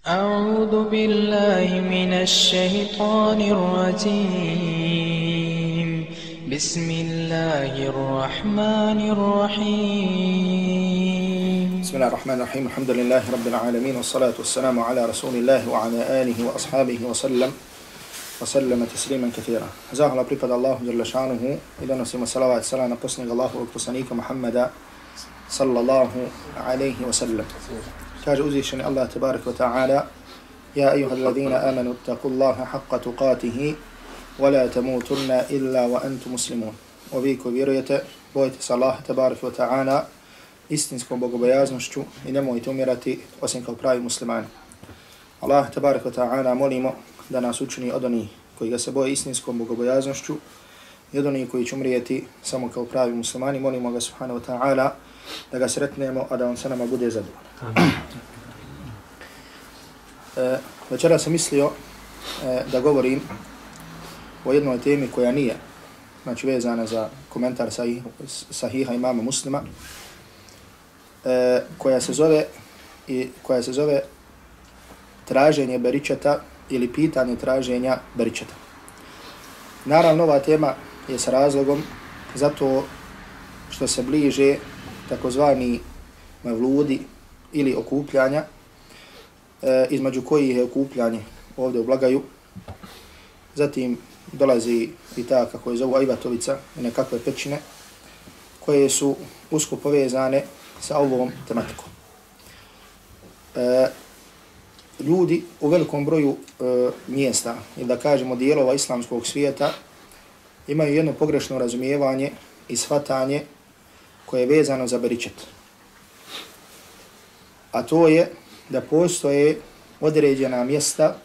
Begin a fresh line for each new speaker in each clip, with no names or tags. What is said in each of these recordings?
أعوذ بالله من الشيطان الرجيم بسم الله الرحمن الرحيم
بسم الله الرحمن الرحيم الحمد لله رب العالمين والصلاة والسلام على رسول الله وعلى آله وأصحابه وسلم تسليما كثيرا. Zahvala pripada Allahu dželle šanuhu i donosimo salavat i selam na poslanika Allahovog poslanika Muhammeda sallallahu alejhi ve sellem. Kaže uzvišeni Allah tebareke ve taala: Ja eyyuhalladhina amanu ittaqullaha haqqa tuqatih wa la tamutunna illa wa antum muslimun. O vi koji vjerujete, bojite se Allaha tebareke ve taala istinskom bogobojaznošću i nemojte umirati osim kao pravi muslimani. Allah tebareke ve taala molimo da nas učini od onih koji ga se boje istinskom bogobojaznošću i od onih koji će umrijeti samo kao pravi muslimani. Molimo ga subhanahu wa ta'ala da ga sretnemo, a da on sa nama bude zadovoljan. Večera sam mislio da govorim o jednoj temi koja nije vezana za komentar sahiha imama Muslima, koja se zove traženje beričeta ili pitanje traženja beričeta. Naravno, ova tema je sa razlogom zato što se bliže takozvani mevludi ili okupljanja, između kojih je okupljanje ovdje u Blagaju. Zatim dolazi i ta, kako je zovu, Ajvatovica i nekakve pećine koje su usko povezane sa ovom tematikom. Ljudi u velikom broju mjesta, ili da kažemo dijelova islamskog svijeta, imaju jedno pogrešno razumijevanje i shvatanje koje je vezano za beričet. A to je da postoje određena mjesta,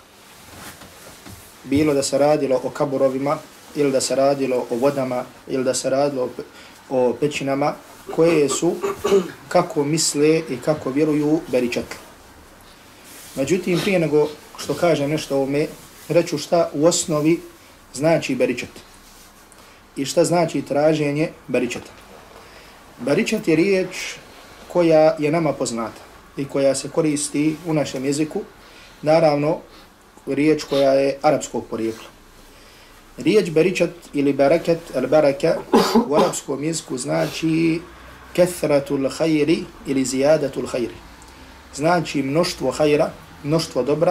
bilo da se radilo o kaburovima, ili da se radilo o vodama, ili da se radilo o pećinama, koje su, kako misle i kako vjeruju, beričetli. Međutim, prije nego što kažem nešto o ovome, reću šta u osnovi znači beričet i šta znači traženje beričeta. Beričet je riječ koja je nama poznata i koja se koristi u našem jeziku, naravno riječ koja je arapskog porijekla. Riječ beričet ili bereket, al-baraka, u arapskom jeziku znači kethratul khayri ili ziyadatul khayri. Znači mnoštvo hajra, mnoštvo dobra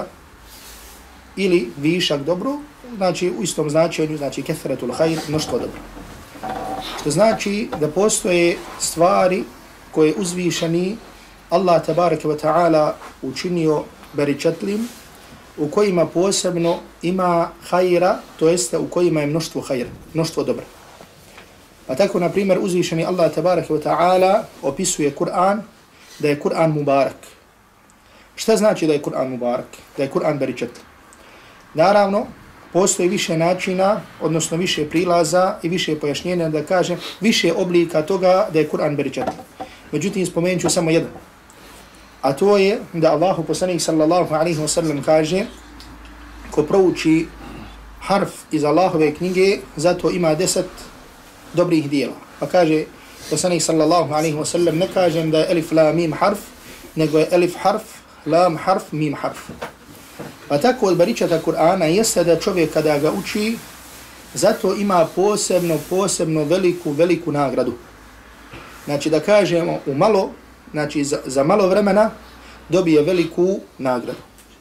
ili višak dobro, znači u istom značenju, znači kethratul khayr, mnoštvo dobra. Što znači da postoje stvari koje uzvišeni Allah tabaraka wa ta'ala učinio beričetlim, u kojima posebno ima hajra, to jeste u kojima je mnoštvo hajra, mnoštvo dobra. Pa tako, na primjer, uzvišeni Allah tabaraka wa ta'ala opisuje Kur'an da je Kur'an mubarak. Šta znači da je Kur'an mubarak? Da je Kur'an beričetli? Naravno, postoji više načina, odnosno više prilaza i više pojašnjenja, da kažem, više oblika toga da je Kur'an beričetli. Međutim, spomenut ću samo jedan. A to je da Allahu poslanik sallallahu alaihi wa sallam kaže: ko prouči harf iz Allahove knjige, zato ima 10 dobrih dijela. Pa kaže poslanik sallallahu alaihi wa sallam: ne kažem da je elif la mim harf, nego je elif harf, lam harf, mim harf. Pa tako od beričeta Kur'ana jeste da čovjek kada ga uči, zato ima posebno veliku nagradu. Znači da kažemo u malo, znači za malo vremena dobije veliku nagradu.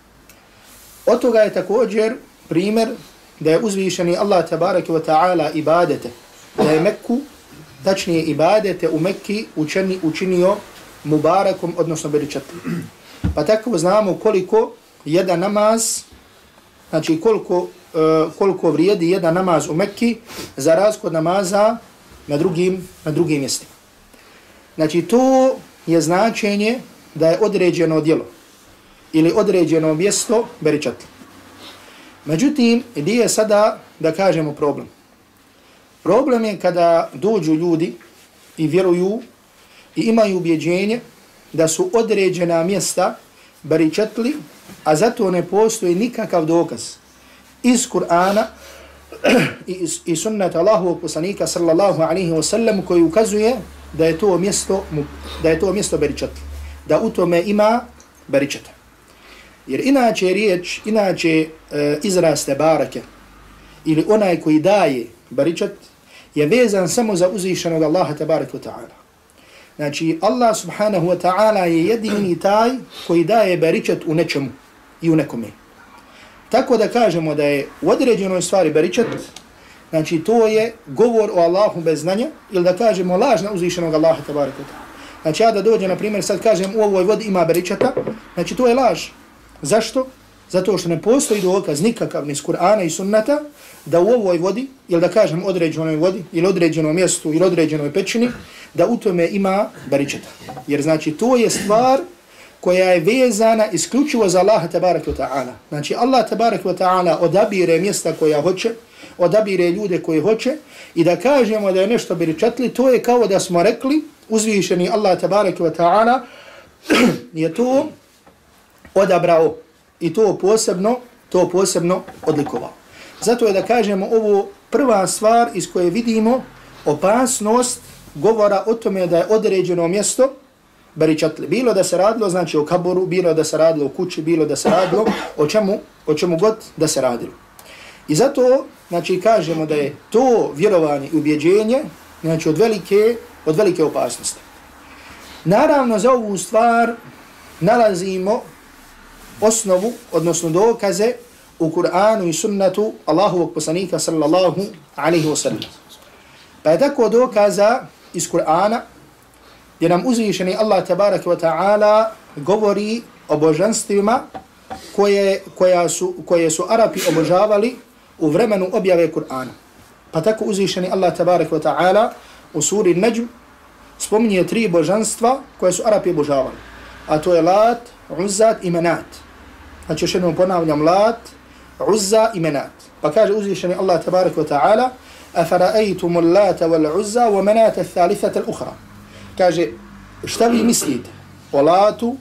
Od toga je također primjer da je uzvišeni Allah tabaraka wa ta'ala ibadete, da je Mekku, tačnije ibadete u Mekki učinio mubarakom, odnosno beričetlim. Pa tako znamo koliko jedan namaz, znači koliko vrijedi jedan namaz u Mekki za razliku od namaza na drugim mjestima. Znači to je značenje da je određeno djelo ili određeno mjesto beričetli. Međutim, gdje je sada, da kažemo, problem? Problem je kada dođu ljudi i vjeruju i imaju ubjeđenje da su određena mjesta beričetli, a zato ne postoji nikakav dokaz iz Kur'ana i sunnata Allahovog poslanika sallallahu alaihi wa sallam koji ukazuje da je to mjesto beričetli, da u tome ima beričeta. Jer inače riječ, izraz tebareke, ili onaj koji daje baričat, je vezan samo za uzvišenog Allaha tabaraka wa ta'ala. Znači, Allah subhanahu wa ta'ala je jedini taj koji daje baričat u nečemu i u nekome. Tako da kažemo da je u određenoj stvari baričat, znači to je govor o Allahu bez znanja, ili da kažemo laž na uzvišenog Allaha tabaraka wa ta'ala. Znači ja da dođe, na primjer, sad kažem u ovoj vodi ima baričata, znači to je laž. Zašto? Zato što ne postoji dokaz nikakav ni iz Kur'ana i sunnata da u ovoj vodi, ili da kažem određenoj vodi, ili određenom mjestu, ili određenoj pećini, da u tome ima baričata. Jer znači to je stvar koja je vezana isključivo za Allaha tabaraka wa ta'ala. Znači Allah tabaraka wa ta'ala odabire mjesta koja hoće, odabire ljude koje hoće i da kažemo da je nešto baričatli, to je kao da smo rekli uzvišeni Allah tabaraka wa ta'ala je to odabrao i to posebno odlikovao. Zato je da kažemo ovo prva stvar iz koje vidimo opasnost govora o tome da je određeno mjesto baričatli. Bilo da se radilo, znači o kaboru, bilo da se radilo o kući, bilo da se radilo o čemu god da se radilo. I zato, znači, kažemo da je to vjerovanje i ubjeđenje, znači, od velike opasnosti. Naravno, za ovu stvar nalazimo osnovu, odnosno dokaze u Kur'anu i sunnatu Allahovog poslanika sallallahu alaihi wa sallam. Pa je tako dokaza iz Kur'ana gdje nam uzvišeni Allah tabaraka wa ta'ala govori o božanstvima koje su Arapi obožavali u vremenu objave Kur'ana. Pa tako uzvišeni Allah tabaraka wa ta'ala u suri Najm spominje 3 božanstva koje su Arapi obožavali. A to je Lat, Uzza i Manat. Znači još jednom ponavljam, Lat, Uzza i Manat. Pa kaže uzvišeni Allah tabaraka wa ta'ala أَفَرَأَيْتُمُ اللَّاتَ وَالْعُزَّى وَمَنَاتَ الثَّالِثَةَ الْأُخْرَى. Kaže, šta vi mislite o Latu,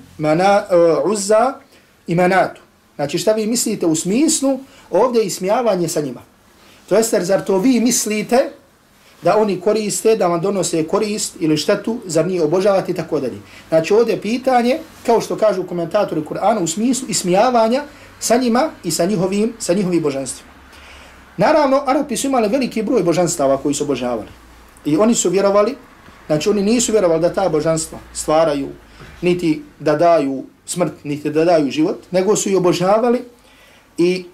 Uzza i Manatu? Znači šta vi mislite u smislu ovdje ismijavanje sa njima. To jest, zar to vi mislite da oni koriste, da vam donose korist ili štetu, zar njih obožavati i tako dalje. Znači ovdje pitanje, kao što kažu komentatori Kur'ana, u smislu ismijavanja sa njima i sa njihovim božanstvima. Naravno, Arapi su imali veliki broj božanstava koji su obožavali. I oni su vjerovali, znači oni nisu vjerovali da ta božanstva stvaraju, niti da daju smrt, niti da daju život, nego su i obožavali i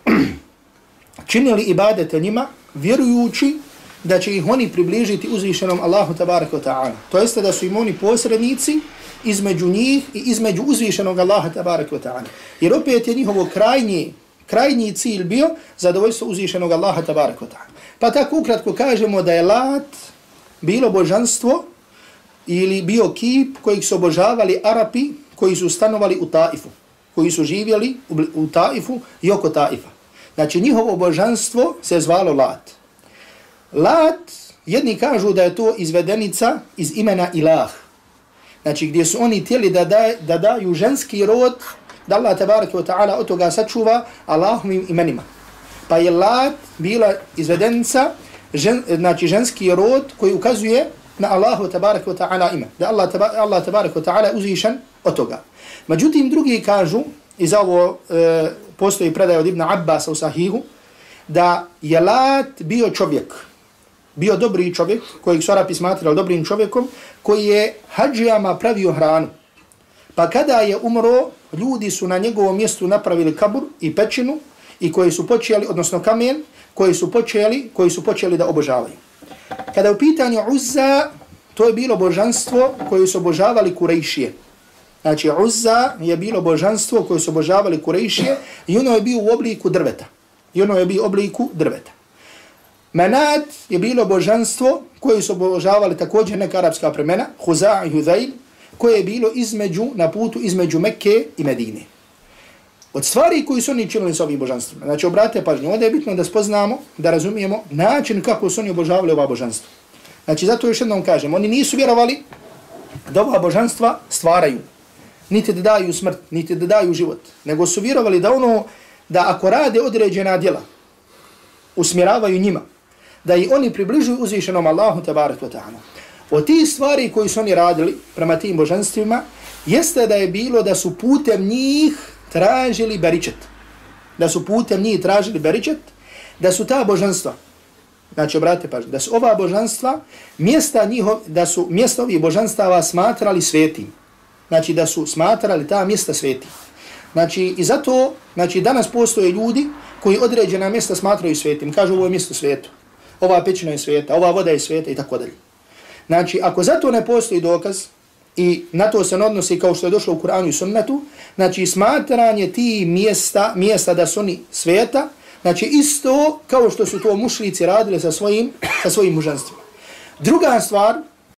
činili ibadete njima, vjerujući da će ih oni približiti uzvišenom Allahu tabaraka wa ta'ala. To jeste da su im oni posrednici između njih i između uzvišenog Allaha tabaraka wa ta'ala. Jer opet je njihovo krajnji cilj bio zadovoljstvo uzvišenog Allaha tabaraka wa ta'ala. Pa tako ukratko kažemo da je Lat bilo božanstvo ili bio kip kojeg su obožavali Arapi koji su stanovali u Taifu, koji su živjeli u Taifu i oko Taifa. Znači njihovo božanstvo se zvalo Lat. Lat, jedni kažu da je to izvedenica iz imena Ilah. Znači gdje su oni htjeli da daju ženski rod, da Allah tabaraka wa ta'ala od toga sačuva Allahovim imenima. Pa je Lat bila izvedenica, znači ženski rod koji ukazuje na Allahu tabaraka wa ta'ala ime. Da Allah tabaraka wa ta'ala uzvišen od toga. Međutim, drugi kažu, i za ovo postoji predaj od Ibn Abbasa u Sahihu, da je Lat bio čovjek, bio dobri čovjek, kojeg su Arapi smatrali dobrim čovjekom, koji je hadžijama pravio hranu. Pa kada je umro, ljudi su na njegovom mjestu napravili kabur i pećinu i koji su počeli, odnosno kamen, koji su počeli da obožavaju. Kada je u pitanju Uzza, to je bilo božanstvo koje su obožavali Kurejšije. Znači Uzza je bilo božanstvo koje su obožavali Kurejšije i ono je bio u obliku drveta. Manat je bilo božanstvo koje su obožavali također neka arapska plemena, Huza i Hudajl, koje je bilo na putu između Mekke i Medine. Od stvari koji su oni činili s ovim božanstvima. Znači, obratite pažnju, ovdje je bitno da spoznamo, da razumijemo način kako su oni obožavali ova božanstva. Znači, zato još jednom kažem, oni nisu vjerovali da ova božanstva stvaraju, niti da daju smrt, niti da daju život, nego su vjerovali da ako rade određena djela, usmjeravaju njima, da i oni približuju uzvišenom Allahu tabaraka wa ta'ala. Od tih stvari koji su oni radili prema tim božanstvima, jeste da je bilo da su putem njih tražili beričet. Da su putem njih tražili beričet, da su ta božanstva, znači obratite pažnju, da su ova božanstva, da su mjesta ovih božanstava smatrali svetim. Znači da su smatrali ta mjesta svetim. Znači i zato, znači danas postoje ljudi koji određena mjesta smatraju svetim. Kažu ovo je mjesto sveto, ova pećina je sveta, ova voda je sveta i tako dalje. Znači ako zato ne postoji dokaz, i na to se odnosi kao što je došlo u Kur'anu i sunnetu, znači smatranje ti mjesta da su oni sveta, znači isto kao što su to mušrici radili sa svojim božanstvima. Druga stvar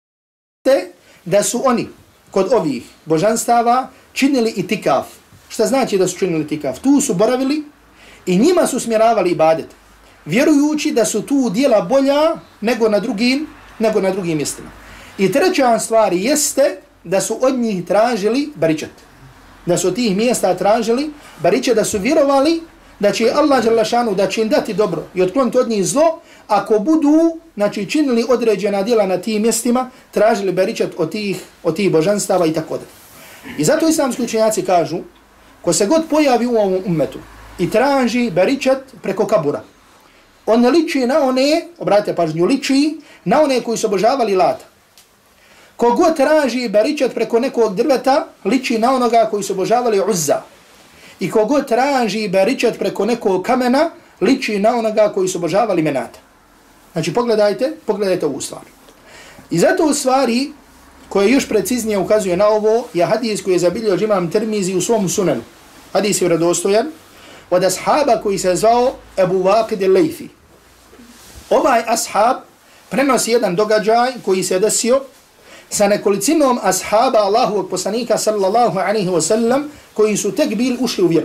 je da su oni kod ovih božanstava činili itikaf. Šta znači da su činili itikaf? Tu su boravili i njima su smjeravali ibadet, vjerujući da su tu djela bolja nego na drugim mjestima. I treća stvar jeste da su od njih tražili beričet. Da su od tih mjesta tražili beričet, da su vjerovali da će Allah dželle šanu da će im dati dobro i otkloniti od njih zlo, ako budu znači, činili određena djela na tim mjestima, tražili beričet od tih božanstava i tako dalje. I zato islamski učenjaci kažu, ko se god pojavi u ovom ummetu i traži beričet preko kabura, on liči na one, obratite pažnju, liči na one koji su obožavali Lata. Kogod traži beričet preko nekog drveta, liči na onoga koji su obožavali Uzza. I kogod traži beričet preko nekog kamena, liči na onoga koji su obožavali Menata. Znači pogledajte ovu stvar. I zato u stvari koje još preciznije ukazuje na ovo je hadis koji je zabilio imam Tirmizi u svom sunanu. Hadis je vjerodostojan od ashaba koji se zvao Ebu Waqid al-Laythi. Ovaj ashab prenosi jedan događaj koji se desio sa nekolicinom ashaba Allahovog poslanika sallallahu alaihi wa sallam koji su tek bili ušli u vjeru.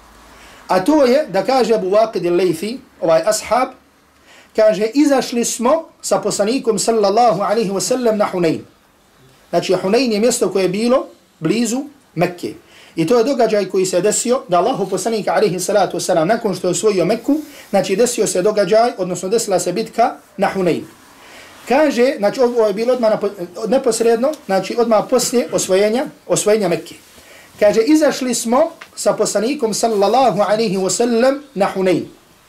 A to je da kaže Ebu Waqid al-Laythi, ovaj ashab, kaže izašli smo sa poslanikom sallallahu alaihi wa sallam na Hunayn. Znači Hunayn je mjesto koje je bilo blizu Mekke. I to je događaj koji se desio da Allahov poslanik alaihi salatu wasalam nakon što je osvojio Mekku, znači desio se događaj, odnosno desila se bitka na Hunayn. Kaže, znači ovo je bilo neposredno, znači odmah poslije osvojenja Mekke. Kaže, izašli smo sa poslanikom sallallahu alaihi wa sallam na Hunayn.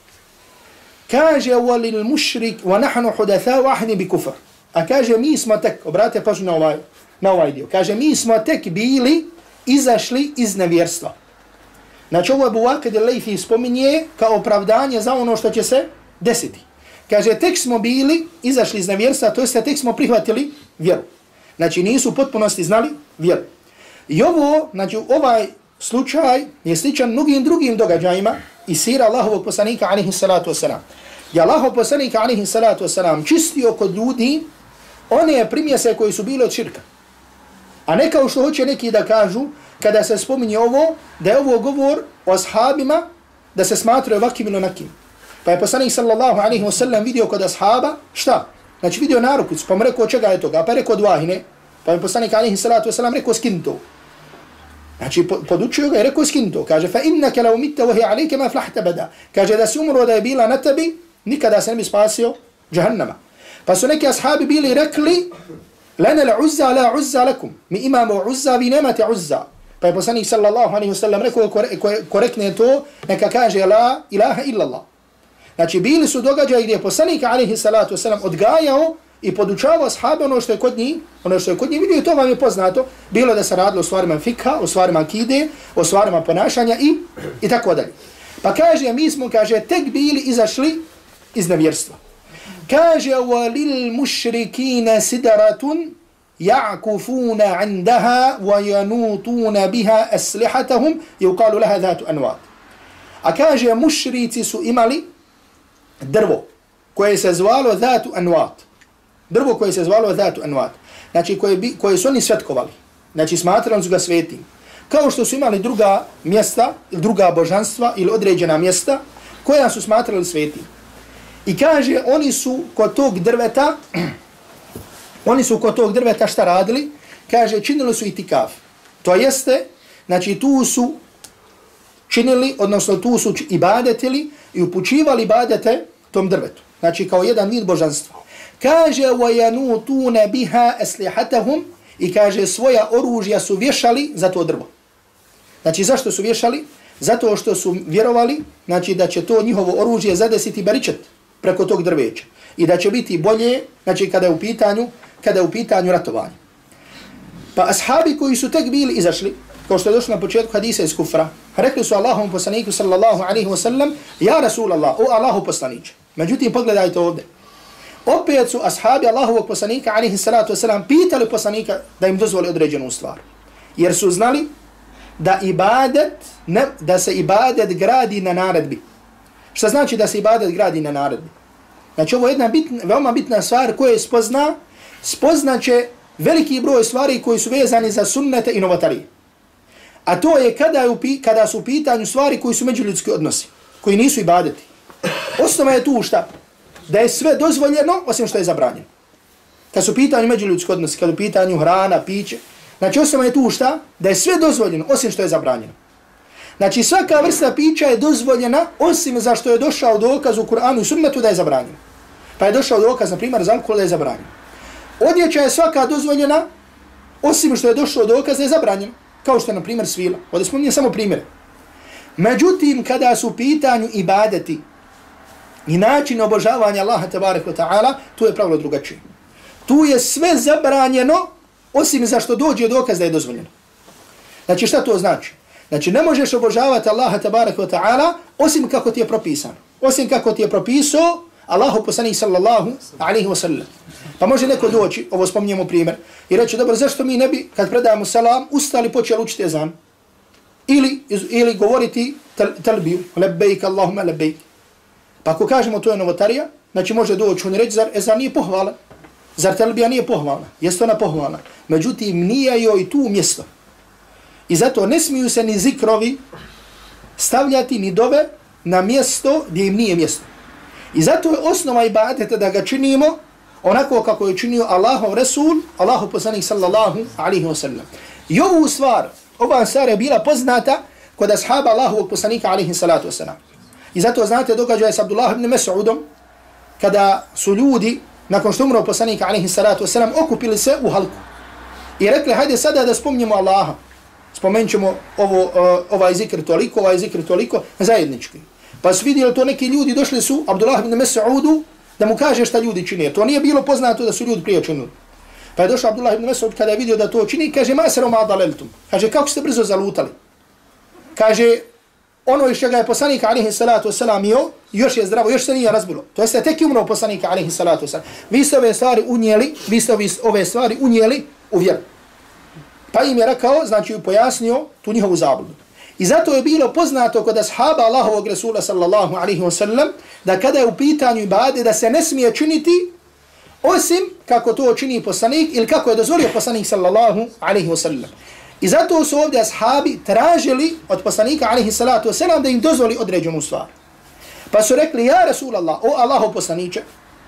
Kaže, walil mušrik, wa nahnu hudathau ahni bi kufr. A kaže, mi smo tek, obratite pažnju na ovaj dio, kaže, mi smo tek bili izašli iz nevjerstva. Znači ovo Ebu Waqid al-Laythi spominje kao opravdanje za ono što će se desiti. Kaže, tek smo bili izašli iz nevjerstva, to jeste tek smo prihvatili vjeru. Znači nisu u potpunosti znali vjeru. I ovo, znači ovaj slučaj je sličan mnogim drugim događajima i sira Allahovog poslanika alaihi salatu wasalam. Je Allahov poslanika alaihi salatu wasalam čistio kod ljudi one primjese koji su bile od širka. A ne kao što hoće neki da kažu, kada se spominje ovo, da je ovo govor o ashabima, da se smatraju vakim ili onakim. Pa je poslanik sallallahu alaihi wa sallam vidio kod ashaba, šta? Znači vidio narukicu, pa mu rekao čega je toga, pa je rekao dvahine, pa je poslanik alaihi salatu wa sallam rekao skin to. Znači podučio ga i rekao skin to. Kaže, fa innaka law mitta wa hi alayka ma flahta bada. Kaže, da si umro da je bila na tebi, nikada se ne bi spasio džahannama. Pa su neki ashabi bili rekli, lana al-uzza la uzza lakum. Mi imamo uzza, vi nemate uzza. Pa je poslanik sallallahu alaihi wa sallam rekao korektne to, neka kaže la ilaha illallah. Znači bili su događaji gdje je poslanik alaihi salatu wasalam odgajao i podučavao ashabe ono što je kod njih vidio i to vam je poznato, bilo da se radilo o stvarima fikha, o stvarima akide, o stvarima ponašanja i tako dalje. Pa kaže, mi smo, kaže, tek bili izašli iz nevjerstva. Kaže, وَلِلْ مُشْرِكِينَ سِدَرَةٌ يَعْكُفُونَ عِنْدَهَا وَيَنُوتُونَ بِهَا أَسْلِحَتَهُمْ يُقَالُ لَهَا ذَاتُ أَنْوَاتِ. A kaže, mušrici su imali drvo koje se zvalo Zatu Anwat. Drvo koje se zvalo Zatu Anwat. Znači koje su oni svetkovali. Znači smatrali su ga svetim. Kao što su imali druga mjesta, druga božanstva ili određena mjesta koja su smatrali svetim. I kaže, oni su kod tog drveta šta radili? Kaže, činili su itikaf. To jeste, znači tu su činili, odnosno tu su ibadetili i upućivali ibadete tom drvetu. Znači kao jedan vid božanstva. Kaže, وَيَنُوتُونَ بِهَا أَسْلِحَتَهُمْ. I kaže, svoja oružja su vješali za to drvo. Znači zašto su vješali? Zato što su vjerovali, znači da će to njihovo oružje zadesiti baričet preko tog drveća i da će biti bolje, znači kada je u pitanju ratovanje. Pa ashabi koji su tek bili izašli, kao što je došlo na početku hadisa iz kufra, rekli su Allahom poslaniku sallallahu alaihi wa sallam, ja Rasulallah, o Allahu poslaniče. Međutim, pogledajte ovdje. Opet su ashabi Allahovog poslanika alaihi salatu wa sallam pitali poslanika da im dozvoli određenu stvar. Jer su znali da se ibadet gradi na naredbi. Šta znači da se ibadet gradi na naredbi? Znači ovo je jedna veoma bitna stvar koja spoznaće veliki broj stvari koji su vezani za sunnete i novotarije. A to je kada su u pitanju stvari koji su međuljudski odnosi, koji nisu ibadeti. Osnova je tu šta? Da je sve dozvoljeno osim što je zabranjeno. Kad su u pitanju međuljudski odnosi, kad u pitanju hrana, piće, znači osnova je tu šta? Da je sve dozvoljeno osim što je zabranjeno. Znači svaka vrsta pića je dozvoljena osim za što je došao dokaz u Kur'anu i sunnetu da je zabranjeno. Pa je došao dokaz, na primjer, za alkohol da je zabranjeno. Odjeća je svaka dozvoljena osim što je došao dokaz da je zabranjeno. Kao što je, na primjer, svila. Ovdje spominjem samo primjere. Međutim, kada su u pitanju ibadeti i način obožavanja Allaha tabaraka wa ta'ala, tu je pravilo drugačije. Tu je sve zabranjeno osim za što dođe dokaz da je dozvoljeno. Znači šta to znači? Znači ne možeš obožavati Allaha tabaraka wa ta'ala osim kako ti je propisano. Osim kako ti je propisao Allahu poslanik sallallahu alaihi wa sallam. Pa može neko doći, ovo spominjemo primjer, i reći, dobro, zašto mi ne bi, kad predajemo salam, ustali počeli učiti ezan? Ili govoriti talbiju, lebejk, Allahumma lebejk. Pa ako kažemo to je novotarija, znači može doći on reći, zar ezan nije pohvalan? Zar talbija nije pohvalna? Jeste ona pohvalna? Međutim, nije joj tu mjesto. I zato ne smiju se ni zikrovi stavljati ni dove na mjesto gdje im nije mjesto. I zato je osnova ibadeta da ga činimo onako kako je činio Allahov Resul, Allahov poslanik sallallahu alaihi wa sallam. I ova stvar je bila poznata kod ashaba Allahovog poslanika alaihi salatu wa sallam. I zato znate događaje s Abdullah ibn Mas'udom, kada su ljudi, nakon što umro poslanika alaihi salatu wa sallam, okupili se u halku. I rekli, hajde sada da spominjemo Allaha. Spomenut ćemo ovaj zikr toliko, zajednički. Pa su vidjeli to neki ljudi, došli su Abdullah ibn Mas'udu da mu kaže šta ljudi čine. To nije bilo poznato da su ljudi prije činili. Pa je došao Abdullah ibn Mas'ud kada je vidio da to čini, kaže, ma serom adaleltum. Kaže, kako ste brzo zalutali? Kaže, ono iz čega je poslanik alaihi salatu wasalam još je zdravo, još se nije razbilo. To jeste tek umro poslanika alaihi salatu wasalam. Vi ste ove stvari unijeli u vjeru. Pa im je rekao, znači pojasnio tu njihovu zabludu. I zato je bilo poznato kod ashaba Allahovog Rasula sallallahu alaihi wa sallam da kada je u pitanju ibade da se ne smije činiti osim kako to čini poslanik ili kako je dozvolio poslanik sallallahu alaihi wa sallam. I zato su ovdje ashabi tražili od poslanika alaihi salatu wa sallam da im dozvoli određenu stvar. Pa su rekli, ja Rasulallah, o Allahov poslaniče,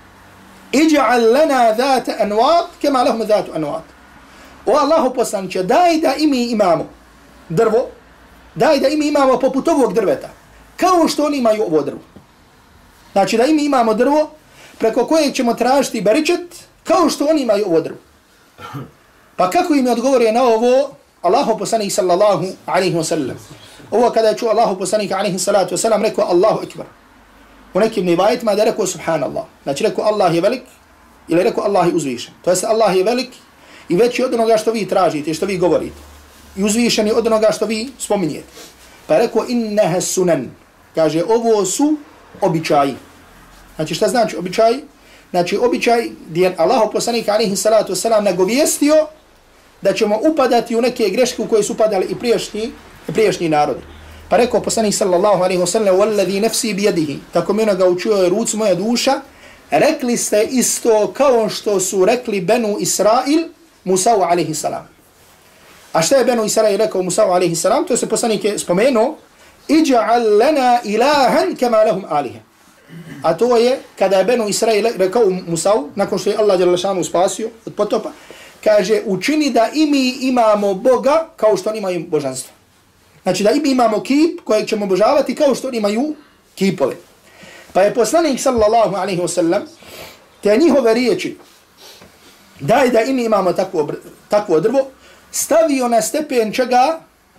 iđa'al lana dhata anvat kema lahum dhatu anvat. O Allahov poslaniče, daj da i mi imamo drvo, daj da mi imamo poput ovog drveta, kao što oni imaju ovo drvo. Znači da mi imamo drvo preko kojeg ćemo tražiti baričet, kao što oni imaju ovo drvo. Pa kako im je odgovorio na ovo Allahu poslanik sallallahu alaihi wa sallam? Ovo kada je čuo Allahu poslanik alaihi salatu wa sallam, rekao Allahu akbar. U nekim nivajetima da je rekao subhanallah. Znači rekao Allah je velik ili rekao Allah je uzvišen. To jest Allah je velik i veći od onoga što vi tražite, što vi govorite. I uzvišeni od onoga što vi spominjete. Pa je rekao inneha sunan. Kaže ovo su običaji. Znači šta znači običaji? Znači običaj gdje je Allah poslanik alaihi salatu wasalam nagovijestio da ćemo upadati u neke greške u koje su upadali i prijašnji narodi. Pa rekao poslanik sallallahu alaihi wasallam wallazi nafsi bijedihi. Tako mi onoga učio je ruci moja duša. Rekli ste isto kao što su rekli Benu Israil Musa'u alaihi salam. A šta je Benu Israil rekao Musa'u alaihi salam? To se poslanik je spomenuo. Iđa'al lana ilahan kama lahum aliha. A to je kada je Benu Israil rekao Musa'u, nakon što je Allah djelašanu spasio od potopa, kaže učini da i mi imamo Boga kao što oni imaju božanstvo. Znači da i mi imamo kip kojeg ćemo obožavati kao što oni imaju kipove. Pa je poslanik sallallahu alaihi wa sallam te njihove riječi daj da i mi imamo takvo drvo stavio na stepen čega?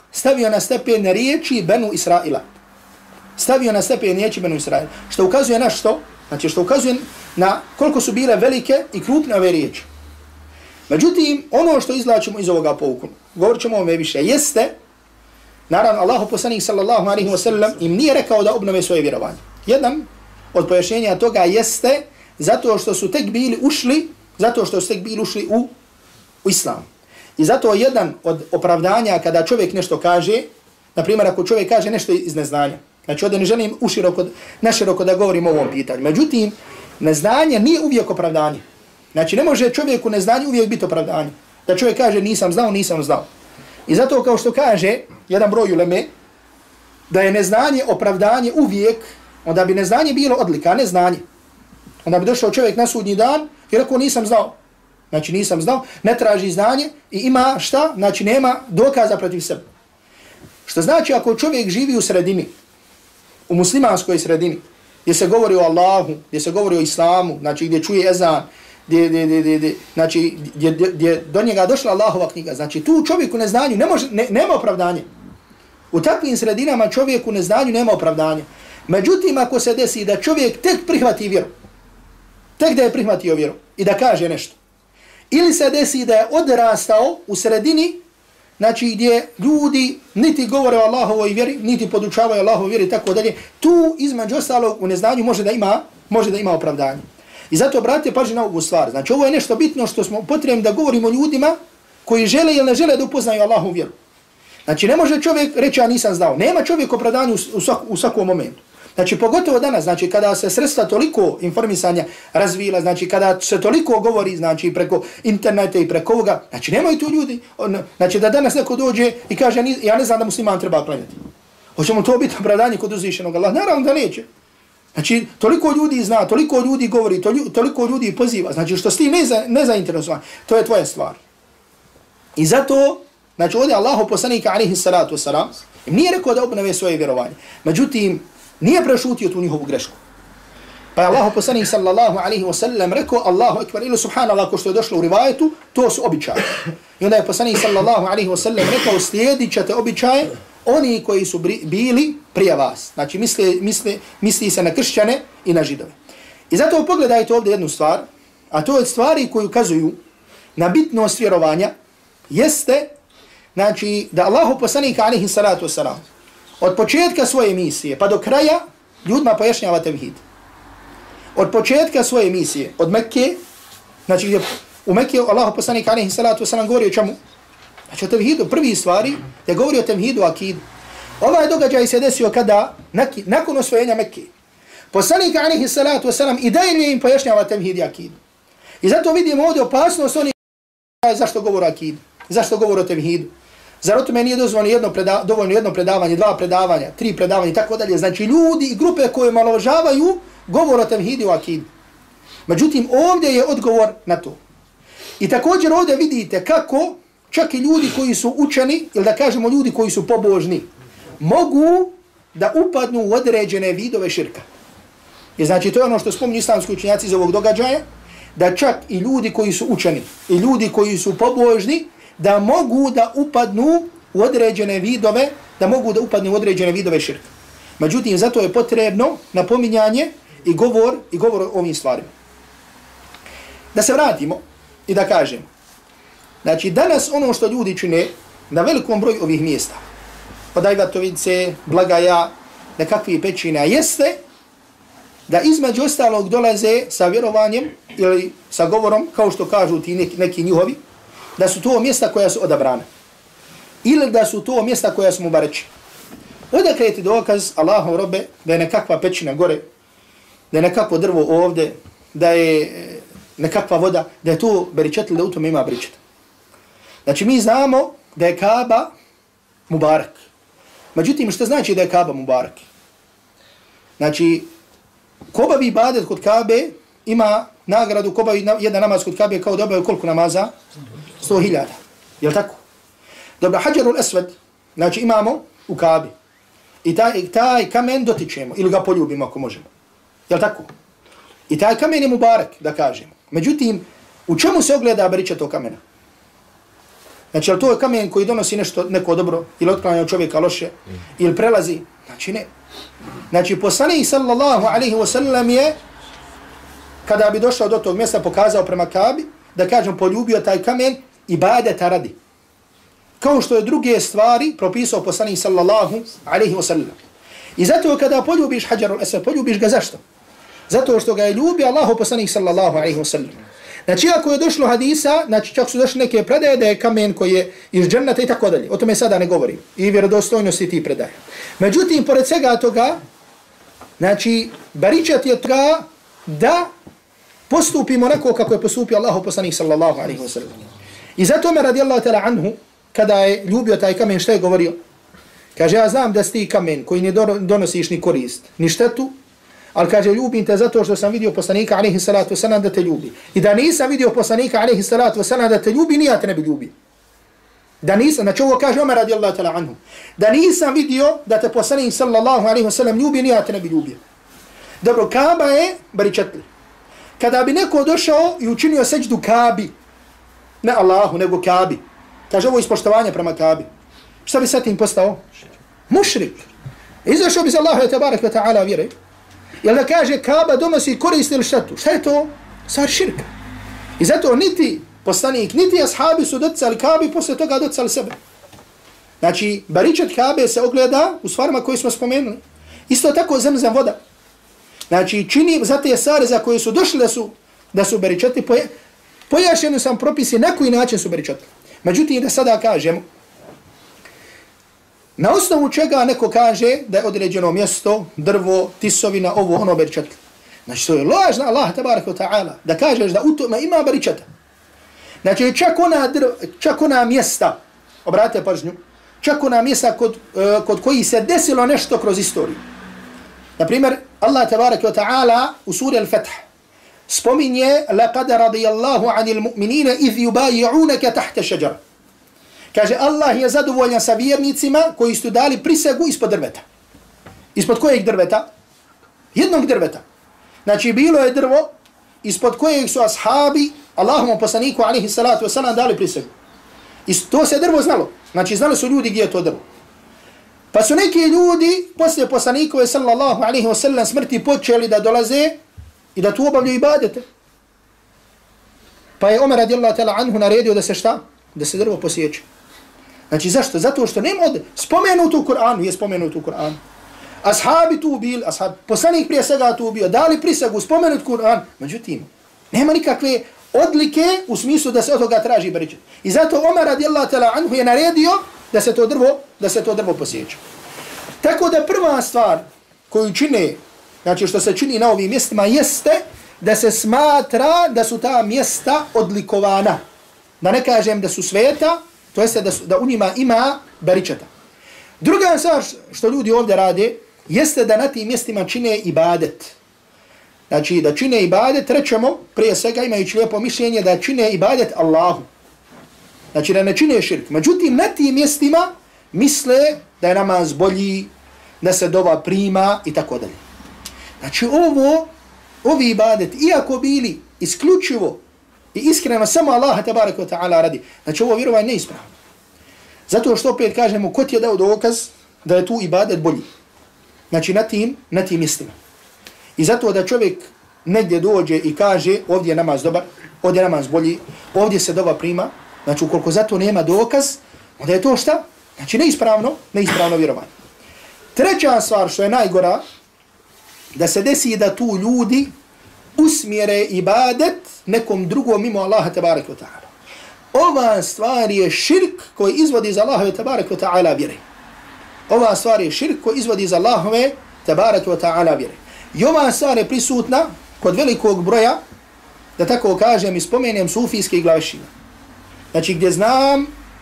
stavio na stepen riječi Benu Israila. Stavio na stepen riječi Benu Israila. Što ukazuje na što? Znači što ukazuje na koliko su bile velike i krupne ove riječi. Međutim, ono što izvlačimo iz ovoga pouku, govorit ćemo o ome više, jeste, naravno, Allahu poslanik sallallahu alaihi wa sallam im nije rekao da obnove svoje vjerovanje. Jedan od pojašnjenja toga jeste zato što su tek bili ušli u islam. I zato jedan od opravdanja kada čovjek nešto kaže, na primjer ako čovjek kaže nešto iz neznanja, znači ovdje ne želim naširoko da govorim o ovom pitanju. Međutim, neznanje nije uvijek opravdanje. Znači ne može čovjek u neznanju uvijek biti opravdanje. Da čovjek kaže nisam znao. I zato kao što kaže jedan broj uleme, da je neznanje opravdanje uvijek, onda bi neznanje bilo odlika, a ne znanje. Onda bi došao čovjek na sudnji dan i rekao nisam znao. Znači nisam znao, ne traži znanje i ima šta? Znači nema dokaza protiv sebe. Što znači ako čovjek živi u sredini, u muslimanskoj sredini, gdje se govori o Allahu, gdje se govori o Islamu, znači gdje čuje ezan, gdje do njega došla Allahova knjiga, znači tu čovjek u neznanju nema opravdanja. U takvim sredinama čovjek u neznanju nema opravdanja. Međutim, ako se desi da čovjek tek prihvati vjeru, tek da je prihvatio vjeru i da kaže nešto, ili se desi da je odrastao u sredini, znači gdje ljudi niti govore o Allahovoj vjeri, niti podučavaju Allahovoj vjeri i tako dalje, tu između ostalog u neznanju može da ima opravdanje. I zato, brate, pažnje na ovu stvar. Znači ovo je nešto bitno što smo potrebni da govorimo ljudima koji žele ili ne žele da upoznaju Allahovu vjeru. Znači ne može čovjek reći ja nisam znao. Nema čovjek opravdanje u svakom momentu. Znači pogotovo danas, znači kada se sredstva toliko informisanja razvila, znači kada se toliko govori, znači preko interneta i preko ovoga, znači nemaju tu ljudi, znači da danas neko dođe i kaže ja ne znam da musliman treba klanjati. Hoćemo to biti opravdanje kod uzvišenog Allah? Naravno da neće. Znači toliko ljudi zna, toliko ljudi govori, toliko ljudi poziva, znači što si ti ne zainteresovan, to je tvoja stvar. I zato, znači ovdje Allahu poslanika alaihi salatu wasalam im nije rekao da obnove svoje vjerovanje. Međutim, nije prešutio tu njihovu grešku. Pa je Allahu poslanik sallallahu alaihi wa sallam rekao Allahu ekber ili subhanallah, ko što je došlo u rivajetu, to su običaje. I onda je poslanik sallallahu alaihi wa sallam rekao slijedit ćete običaje oni koji su bili prije vas. Znači misli se na kršćane i na židove. I zato pogledajte ovdje jednu stvar, a to je stvari koji ukazuju na bitnost vjerovanja, jeste znači da Allahu poslanik alaihi salatu wasalam od početka svoje misije pa do kraja ljudima pojašnjava tevhid. Od početka svoje misije, od Mekke, znači u Mekke Allahu poslanik alaihi salatu wasalam govori o čemu? Znači o tevhidu, prvi stvari je govori o tevhidu akidu. Ovaj događaj se desio kada, nakon osvojenja Mekke, poslanik alaihi salatu wasalam i dalje im pojašnjava tevhid i akidu. I zato vidimo ovdje opasnost oni zašto govori o akidu, zašto govori o tevhidu. Zar o tome nije dovoljno jedno predavanje, dva predavanja, tri predavanja i tako dalje. Znači ljudi i grupe koje malovažavaju govor o tevhidu i akidu. Međutim, ovdje je odgovor na to. I također ovdje vidite kako čak i ljudi koji su učeni, ili da kažemo ljudi koji su pobožni, mogu da upadnu u određene vidove širka. I znači to je ono što spominju islamski učenjaci iz ovog događaja, da čak i ljudi koji su učeni i ljudi koji su pobožni, da mogu da upadnu u određene vidove, širka. Međutim, zato je potrebno napominjanje i govor o ovim stvarima. Da se vratimo i da kažemo. Znači, danas ono što ljudi čine na velikom broju ovih mjesta, od Ajvatovice, Blagaja, nekakvih pećina, jeste da između ostalog dolaze sa vjerovanjem ili sa govorom, kao što kažu ti neki njihovi, da su to mjesta koja su odabrana. Ili da su to mjesta koja su mubareći. Odakle je ti dokaz Allahov robe da je nekakva pećina gore, da je nekakvo drvo ovdje, da je nekakva voda, da je to beričet ili da u tome ima beričet. Znači mi znamo da je Kaaba mubarak. Međutim, što znači da je Kaaba mubarak? Znači, ko obavi ibadet kod Kaabe ima nagradu, ko obavi jedan namaz kod Kaabe kao da obavi koliko namaza? 100.000. Jel' tako? Dobro, Hađarul Aswad, znači imamo u Kaabi. I taj kamen dotičemo ili ga poljubimo ako možemo. Jel' tako? I taj kamen je mubarak, da kažemo. Međutim, u čemu se ogleda beričet tog kamena? Znači, to je kamen koji donosi neko dobro, ili otklanja čovjeka loše, ili prelazi? Znači, ne. Znači, poslanik sallallahu alaihi wa sallam je, kada bi došao do tog mjesta, pokazao prema Kabi, da kažem, poljubio taj kamen ibadeta radi. Kao što je druge stvari propisao poslanik sallallahu alaihi wa sallam. I zato kada poljubiš Hajarul Aswad, poljubiš ga zašto? Zato što ga je ljubio Allahu poslanik sallallahu alaihi wa sallam. Znači, ako je došlo hadisa, znači čak su došli neke predaje da je kamen koji je iz džennata i tako dalje. O tome sada ne govorim. I vjerodostojnosti ti predaje. Međutim, pored svega toga, znači, baričat je toga da postupimo onako kako je postupio Allahu poslanik sallallahu alaihi wa sallam. I zato me radijallahu ta'ala anhu, kada je ljubio taj kamen, što je govorio? Kaže, ja znam da si ti kamen koji ne donosiš ni korist, ni štetu, ali kaže, ljubim te zato što sam vidio poslanika alaihi salatu wasalam da te ljubi. I da nisam vidio poslanika alaihi salatu wasalam da te ljubi, ni ja te ne bi ljubio. Da nisam, znači ovo kaže Omer radijallahu ta'ala anhu, da nisam vidio da te poslanik sallallahu alaihi wasalam ljubi, ni ja te ne bi ljubio. Dobro, Kaaba je baričatli. Kada bi neko došao i učinio seđdu Kabi, ne Allahu, nego Kabi, kaže ovo ispoštovanje prema Kabi, šta bi sad tim postao? Mušrik. Izašao bi za Allahu te barek ve ta'ala vjere. Jel da kaže Kaaba donosi korist ili štetu? Šta je to? Stvar širka. I zato niti poslanik, niti ashabi su docali Kabi, posle toga docali sebe. Znači, baričat Kabe se ogleda u stvarima koje smo spomenuli. Isto tako Zemzem voda. Znači, čini za te stvari za koje su došli da su baričati, pojašnjeni sam propisi na koji način su baričati. Međutim, da sada kažemo, na osnovu čega neko kaže da je određeno mjesto, drvo, tisovina, ovo, ono baričati. Znači, to je lažna Allah, tabaraka ta'ala, da kažeš da u tome ima baričata. Znači, čak ona mjesta, obratite pažnju, čak ona mjesta kod koji se desilo nešto kroz istoriju. Naprimjer, Allah tabaraka ta'ala u suri Al-Fath spominje لَقَدَ رَضِيَ اللَّهُ عَنِ الْمُؤْمِنِينَ إِذْ يُبَايِعُونَكَ تَحْتَ شَجَرَ. Kaže, Allah je zadovoljan sa vjernicima koji su dali prisegu ispod drveta. Ispod kojeg drveta? Jednog drveta. Znači, bilo je drvo ispod kojeg su ashabi Allahom poslaniku alaihi salatu wasalam dali prisegu. I to se drvo znalo. Znači, znali su ljudi gdje je to drvo. Pa su neki ljudi poslije poslanikove sallallahu alaihi wasallam smrti počeli da dolaze i da tu obavljaju ibadete. Pa je Omer radijallahu ta'ala anhu naredio da se šta? Da se drvo posjeće. Znači zašto? Zato što nema spomenuto u Kur'anu, je spomenuto u Kur'anu. Ashabi tu bili, poslanik prije svega tu bio, dali prisegu, spomenut Kur'an. Međutim, nema nikakve odlike u smislu da se od toga traži baričat. I zato Omer radijallahu ta'ala anhu je naredio da se to drvo posjeće. Tako da prva stvar koju čine, znači što se čini na ovim mjestima, jeste da se smatra da su ta mjesta odlikovana. Da ne kažem da su sveta, to jeste da u njima ima baričata. Druga stvar što ljudi ovdje rade, jeste da na tim mjestima čine ibadet. Znači da čine ibadet, rećemo, prije svega imajući lijepo mišljenje, da čine ibadet Allahu. Znači da ne čine širk. Međutim, na tim mjestima misle da je namaz bolji, da se dova prima i tako dalje. Znači ovi ibadet, iako bili isključivo i iskreno samo Allaha tabaraka wa ta'ala radi, znači ovo vjerovanje neispravno. Zato što opet kažemo, ko ti je dao dokaz da je tu ibadet bolji. Znači na tim mjestima. I zato da čovjek negdje dođe i kaže, ovdje je namaz dobar, ovdje je namaz bolji, ovdje se dova prima, znači ukoliko zato nema dokaz, onda je to šta? Znači neispravno vjerovanje. Treća stvar što je najgora, da se desi da tu ljudi usmjere ibadet nekom drugom mimo Allaha tabaraka wa ta'ala. Ova stvar je širk koji izvodi iz Allahove tabaraka wa ta'ala vjere. Ova stvar je širk koji izvodi iz Allahove tabaraka wa ta'ala vjere. I ova stvar je prisutna kod velikog broja, da tako kažem i spomenem, sufijskih glavešina. Znači gdje znam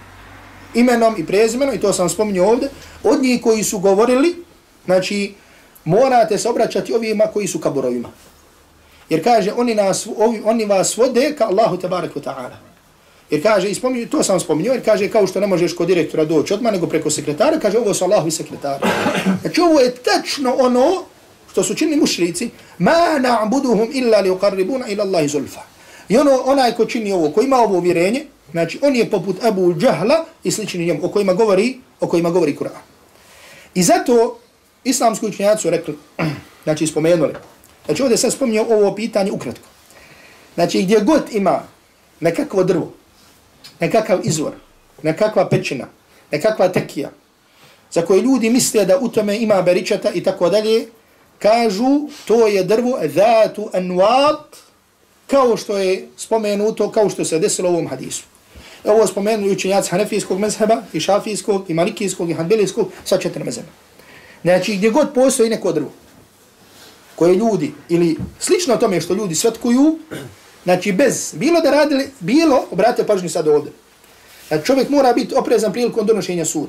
imenom i prezimenom, i to sam spominio ovdje, od njih koji su govorili, znači morate se obraćati ovima koji su kaburovima. Jer kaže, oni vas vode ka Allahu tabaraka wa ta'ala. Jer kaže, to sam spominio, jer kaže, kao što ne možeš kod direktora doći odmah, nego preko sekretara, kaže, ovo su Allahovi sekretari. Znači ovo je tačno ono što su činili mušrici, ma na'buduhum illa li uqarribuna ila Allahi zulfa. I onaj ko čini ovo, ko ima ovo uvjerenje, Znači, on je poput Abu Džahla i slični njemu, o kojima govori Kur'an. I zato islamski učenjaci su rekli, znači spomenuli, znači ovdje sam spominjao ovo pitanje ukratko. Znači, gdje god ima nekakvo drvo, nekakav izvor, nekakva pećina, nekakva tekija, za koje ljudi misle da u tome ima beričata i tako dalje, kažu to je drvo zatu anvat, kao što je spomenuto, kao što se desilo u ovom hadisu. Ovo spomenuli učenjaci hanefijskog mezheba, i šafijskog, i malikijskog, i hanbelijskog, sa 4 mezheba. Znači, gdje god postoji neko drvo, koje ljudi, ili slično tome što ljudi svetkuju, znači bez, bilo da radili, bilo, obratite pažnju sad ovdje. Znači, čovjek mora biti oprezan prilikom donošenja suda.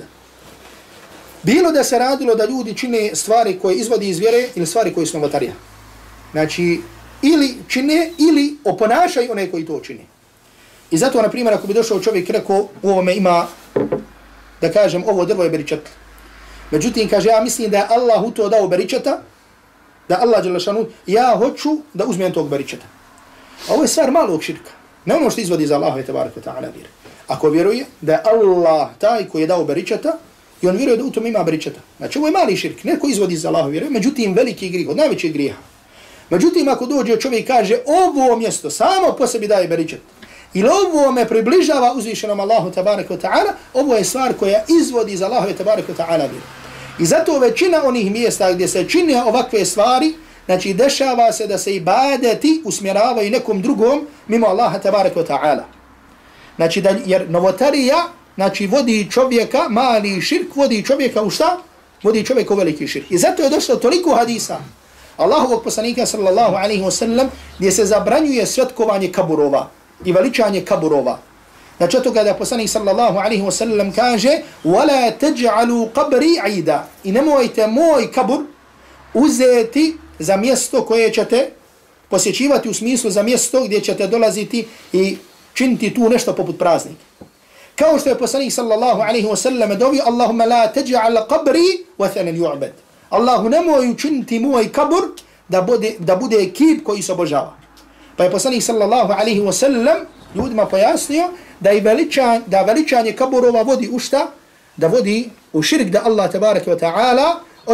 Bilo da se radilo da ljudi čine stvari koje izvodi iz vjere ili stvari koje su novotarija. Znači, ili čine, ili oponašaju one koji to čine. I zato, na primjer, ako bi došao čovjek i rekao, u ovome ima, da kažem, ovo drvo je beričat. Međutim, kaže, ja mislim da je Allah u to dao beričata, da Allah dželešanu, ja hoću da uzmem tog beričata. A ovo je stvar malog širka. Ne ono što izvodi za Allahove tebareke ta'ala vjere. Ako vjeruje da je Allah taj koji je dao beričata, i on vjeruje da u tom ima beričata. Znači, ovo je mali širk. Neko izvodi za Allahove vjere, međutim, veliki grih, od najvećeg grijeha. Međutim, ako dođe čovjek i kaže, ovo mjesto samo po sebi daje beričat, ili ovo me približava uzvišenom Allahu tabaraka wa ta'ala, ovo je stvar koja izvodi za Allahove tabaraka wa ta'ala vjeru. I zato većina onih mjesta gdje se čine ovakve stvari, znači dešava se da se ibadeti usmjeravaju nekom drugom mimo Allaha tabaraka wa ta'ala. Znači, jer novotarija, znači vodi čovjeka, mali širk, vodi čovjeka u šta? Vodi čovjeka u veliki širk. I zato je došlo toliko hadisa Allahovog poslanika sallallahu alaihi wa sallam gdje se zabranjuje svetkovanje kaburova i veličanje kaburova. Znači, to kada poslanik sallallahu alaihi wa sallam kaže وَلَا تَجْعَلُوا قَبْرِ عِيدًا, i nemojte moj kabur uzeti za mjesto koje ćete posjećivati, u smislu za mjesto gdje ćete dolaziti i činiti tu nešto poput praznika. Kao što je poslanik sallallahu alaihi wa sallam dovio Allahumma la teđa'al qabri wathanan yu'bad. Allahu, nemoj učiniti moj kabur da bude kip koji se obožava. Pa je poslanik sallallahu alaihi wa sallam ljudima pojasnio da veličanje kaburova vodi u šta? Da vodi u širk, da Allah tabaraka wa ta'ala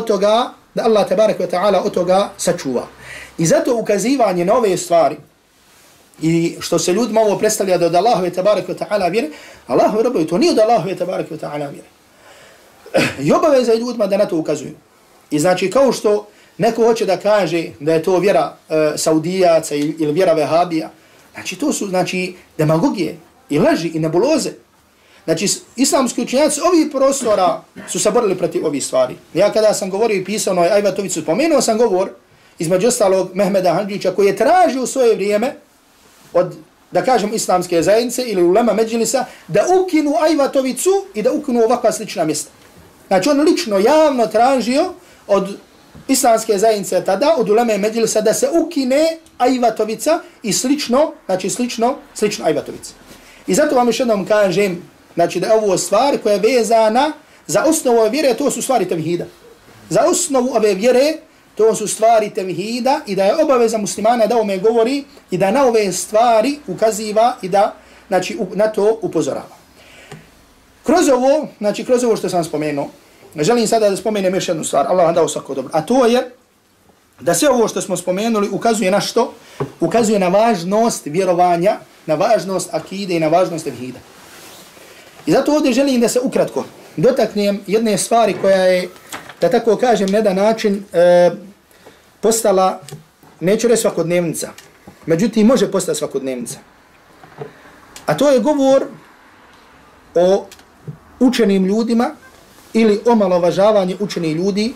od toga sačuva. I zato ukazivanje na ove stvari i što se ljudima ovo predstavlja da od Allahove tabaraka wa ta'ala vjere, Allahove robovi, to nije od Allahove tabaraka wa ta'ala vjere. I obaveza je ljudima da na to ukazuju. I znači, kao što neko hoće da kaže da je to vjera Saudijaca ili vjera Vehabija, znači to su demagogije i laži i nebuloze. Znači, islamski učenjaci ovih prostora su se borili protiv ovih stvari. Ja kada sam govorio i pisao na Ajvatovicu, spomenuo sam govor između ostalog Mehmeda Handžića koji je tražio u svoje vrijeme od, da kažem, islamske zajednice ili ulema Medžlisa da ukinu Ajvatovicu i da ukinu ovakva slična mjesta. Znači, on lično javno tražio od islamske zajednice tada, od uleme Medžlisa, da se ukine Ajvatovica i slično, znači slično Ajvatovica. I zato vam još jednom kažem, znači da je ovo stvar koja je vezana za osnovu ove vjere, to su stvari tevhida. Za osnovu ove vjere, to su stvari tevhida i da je obaveza muslimana da ome govori i da na ove stvari ukaziva i da, znači, na to upozorava. Kroz ovo što sam spomenuo, želim sada da spomenem još jednu stvar, Allah vam dao svako dobro, a to je da sve ovo što smo spomenuli ukazuje na što? Ukazuje na važnost vjerovanja, na važnost akide i na važnost tevhida. I zato ovdje želim da se ukratko dotaknem jedne stvari koja je, da tako kažem, na jedan način postala, neću reći svakodnevnica, međutim može postati svakodnevnica. A to je govor o učenim ljudima ili omalovažavanje učenih ljudi,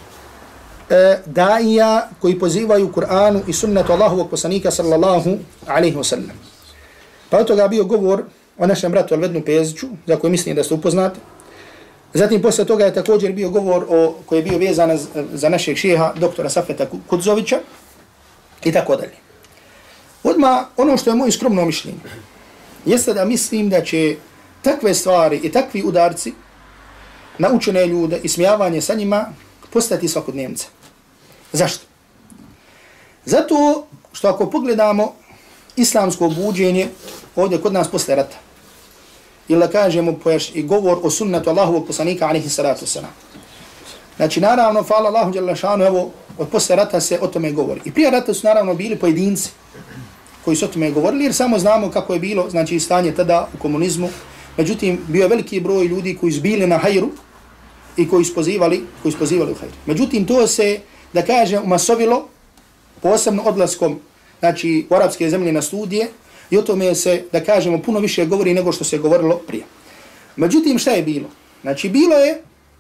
daija koji pozivaju Kur'anu i sunnetu Allahovog poslanika sallallahu alaihi wa sallam. Pa od toga bio govor o našem bratu Alvednu Peziću, za koji mislim da ste upoznati. Zatim posle toga je također bio govor koji je bio vezan za našeg šeha, doktora Safeta Kudzovića i tako dalje. Odmah, ono što je moje skromno mišljenje, jeste da mislim da će takve stvari i takvi udarci na učene ljude i smijavanje sa njima postati svakodnevnica. Zašto? Zato što ako pogledamo islamsko buđenje ovdje kod nas posle rata, ili da kažemo i govor o sunnetu Allahovog poslanika alejhi salatu vesselam. Znači naravno hvala Allahu dželle šanu, evo od posle rata se o tome govori. I prije rata su naravno bili pojedinci koji su o tome govorili, jer samo znamo kako je bilo, znači stanje tada u komunizmu. Međutim, bio je veliki broj ljudi koji su bili na hajru i koji su pozivali u hajru. Međutim, to se, da kažem, umasovilo posebno odlaskom, znači, u arapske zemlje na studije i o tome se, da kažemo, puno više govori nego što se govorilo prije. Međutim, šta je bilo? Znači, bilo je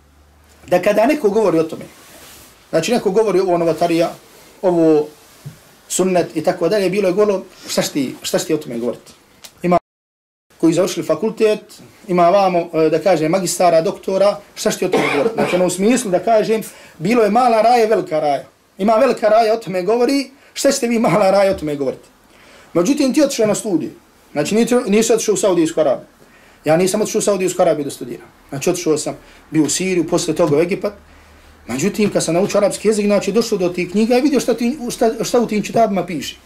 da kada neko govori o tome, znači neko govori ovo novotarija, ovo sunnet i tako dalje, bilo je govorilo, šta ti o tome govoriti? Ima koji završili fakultet, ima vamo, da kažem, magistara, doktora, šta ti o tome govoriti? Znači, u smislu da kažem, bilo je mala raja i velika raja. Ima velika raja, o tome govori, šta ćete vi mala raja o tome govoriti? Međutim, ti otišao na studiju. Znači, nisi otišao u Saudijsku Arabiju. Ja nisam otišao u Saudijsku Arabiju da studiram. Znači, otišao sam, bio u Siriju, posle toga u Egipat. Međutim, kad sam naučio arapski jezik, znači, došao do tih knjiga i vidio šta u tim čitabima piše.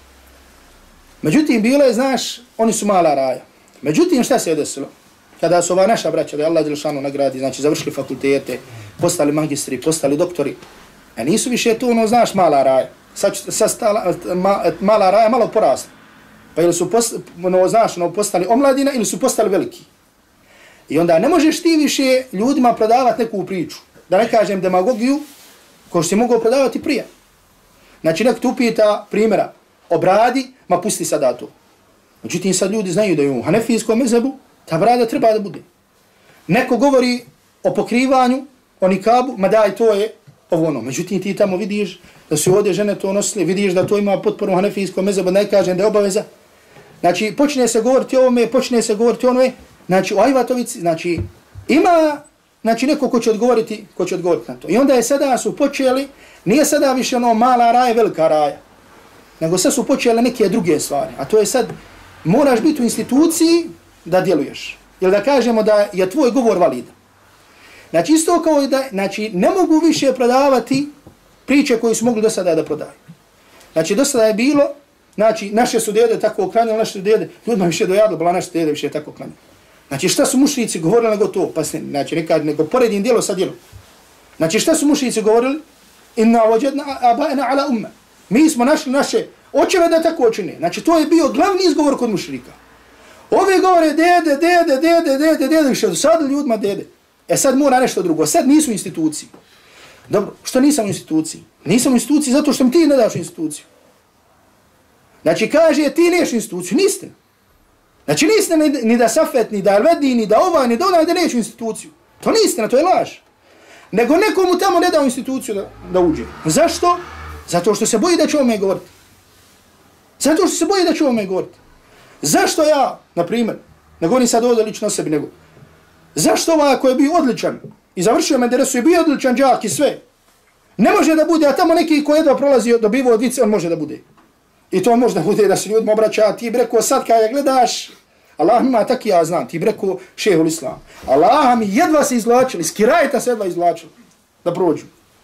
Međutim, bilo je, znaš, oni su mala raja. Međutim, šta se je desilo? Kada su ova naša braća, da je Allah dželešanu nagradi, znači, završili fakultete, postali magistri, postali doktori, a nisu više to, ono, znaš, mala raja. Sad mala raja malo porasla. Pa ili su postali omladina ili su postali veliki. I onda ne možeš ti više ljudima prodavati neku priču. Da ne kažem demagogiju koju si mogao prodavati prije. Znači nek tu pita primjera o bradi, ma pusti sada to. Međutim sad ljudi znaju da je u hanefijskom mezhebu ta brada treba da bude. Neko govori o pokrivanju, o nikabu, ma daj to je ovo ono. Međutim ti tamo vidiš da su ovdje žene to nosile, vidiš da to ima potporu u hanefijskom mezhebu, ne kažem da je obaveza. Znači počne se govoriti o ovome, počne se govoriti o onome, znači u Ajvatovici, znači ima znači neko ko će odgovoriti na to. I onda je sada su počeli, nije sada više ono mala raja, velika raja, nego sad su počele neke druge stvari. A to je sad, moraš biti u instituciji da djeluješ. Ili da kažemo da je tvoj govor validan. Znači isto kao i da, znači ne mogu više prodavati priče koje su mogli do sada da prodaju. Znači do sada je bilo, znači naše su dede tako klanjali, naše su dede, ljudima više dojadlo, bila naše dede više tako klanjali. Znači šta su mušnici govorili nego to? Pa znači nekad nego poredim djelo sa djelom. Znači šta su mušnici govorili? Inna wajadna abaina ala umma. Mi smo našli naše očeve da tako čine. Znači to je bio glavni izgovor kod mušrika. Ove govore dede, više sad ljudima dede. E sad mora nešto drugo. Sad nisu u instituciji. Dobro, što nisam u instituciji? Nisam u instituciji zato što mi ti ne daš instituciju. Znači kaže ti neš instituciju. Niste. Znači niste ni da Safet, ni da Alvedi, ni da ovaj, ni da onaj da neću instituciju. To nije istina, to je laž. Nego nekomu tamo ne dao instituciju da uđe. Zašto? Zato što se boji da će ovome govoriti. Zato što se boji da će ovome govoriti. Zašto ja, na primjer, ne govorim sad ovdje lično o sebi, nego zašto ovaj koji je bio odličan i završio medresu i bio odličan džak i sve, ne može da bude, a tamo neki koji jedva prolazi dobivao odvice, on može da bude. I to može da bude da se ljudima obraća, ti breko sad kada gledaš, Allah ima tak ja znam, ti breko šehul islam. Allah mi jedva se izvlačili, skirajta se jedva izvlačili da prođu.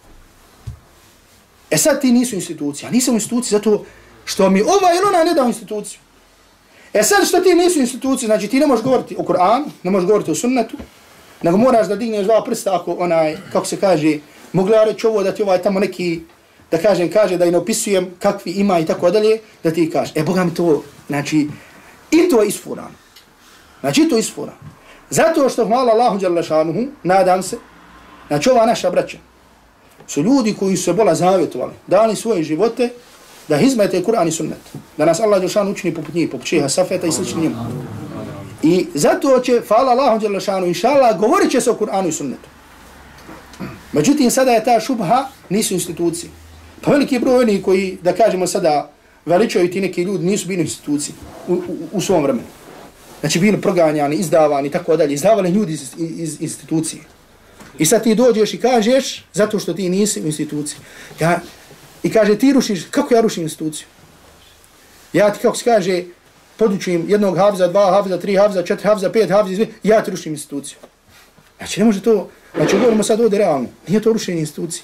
E sad ti nisu institucija, nisam u instituciji zato što mi ova ili ona ne dao instituciju. E sad što ti nisu institucije, znači ti ne možeš govoriti o Kur'anu, ne možeš govoriti o sunnetu, nego moraš da digneš dva prsta ako onaj, kako se kaže, mogli ja reći ovo da ti ovaj tamo neki, da kažem, kaže da i ne opisujem kakvi ima i tako dalje, da ti kaže. E Boga mi to, znači, i to je isfuran. Znači i to je isfuran. Zato što hvala Allahu dželle šanuhu, nadam se, znači ova naša braća, su ljudi koji su se bola zavjetovali, dali svoje živote, da hizmete Kur'an i sunnet. Da nas Allah dželle šanuhu učini poput njih, poput šeha Safeta i slični njima. I zato će, hvala Allahu dželle šanuhu, inša Allah, govorit će se o Kur'anu i sunnetu. Međutim, sada je ta šubha, nisu institucije. Pa veliki broj oni koji, da kažemo sada, veličaju ti neki ljudi, nisu bili institucije u svom vremenu. Znači bili proganjani, izdavani, tako dalje, izdavali ljudi iz institucije. I sad ti dođeš i kažeš, zato što ti nisi u instituciji. I kaže, ti rušiš, kako ja rušim instituciju? Ja ti, kako se kaže, podučim jednog havza, dva havza, tri havza, četiri havza, pet havza, ja ti rušim instituciju. Znači ne može to, znači govorimo sad ovdje realno, nije to rušenje institucije.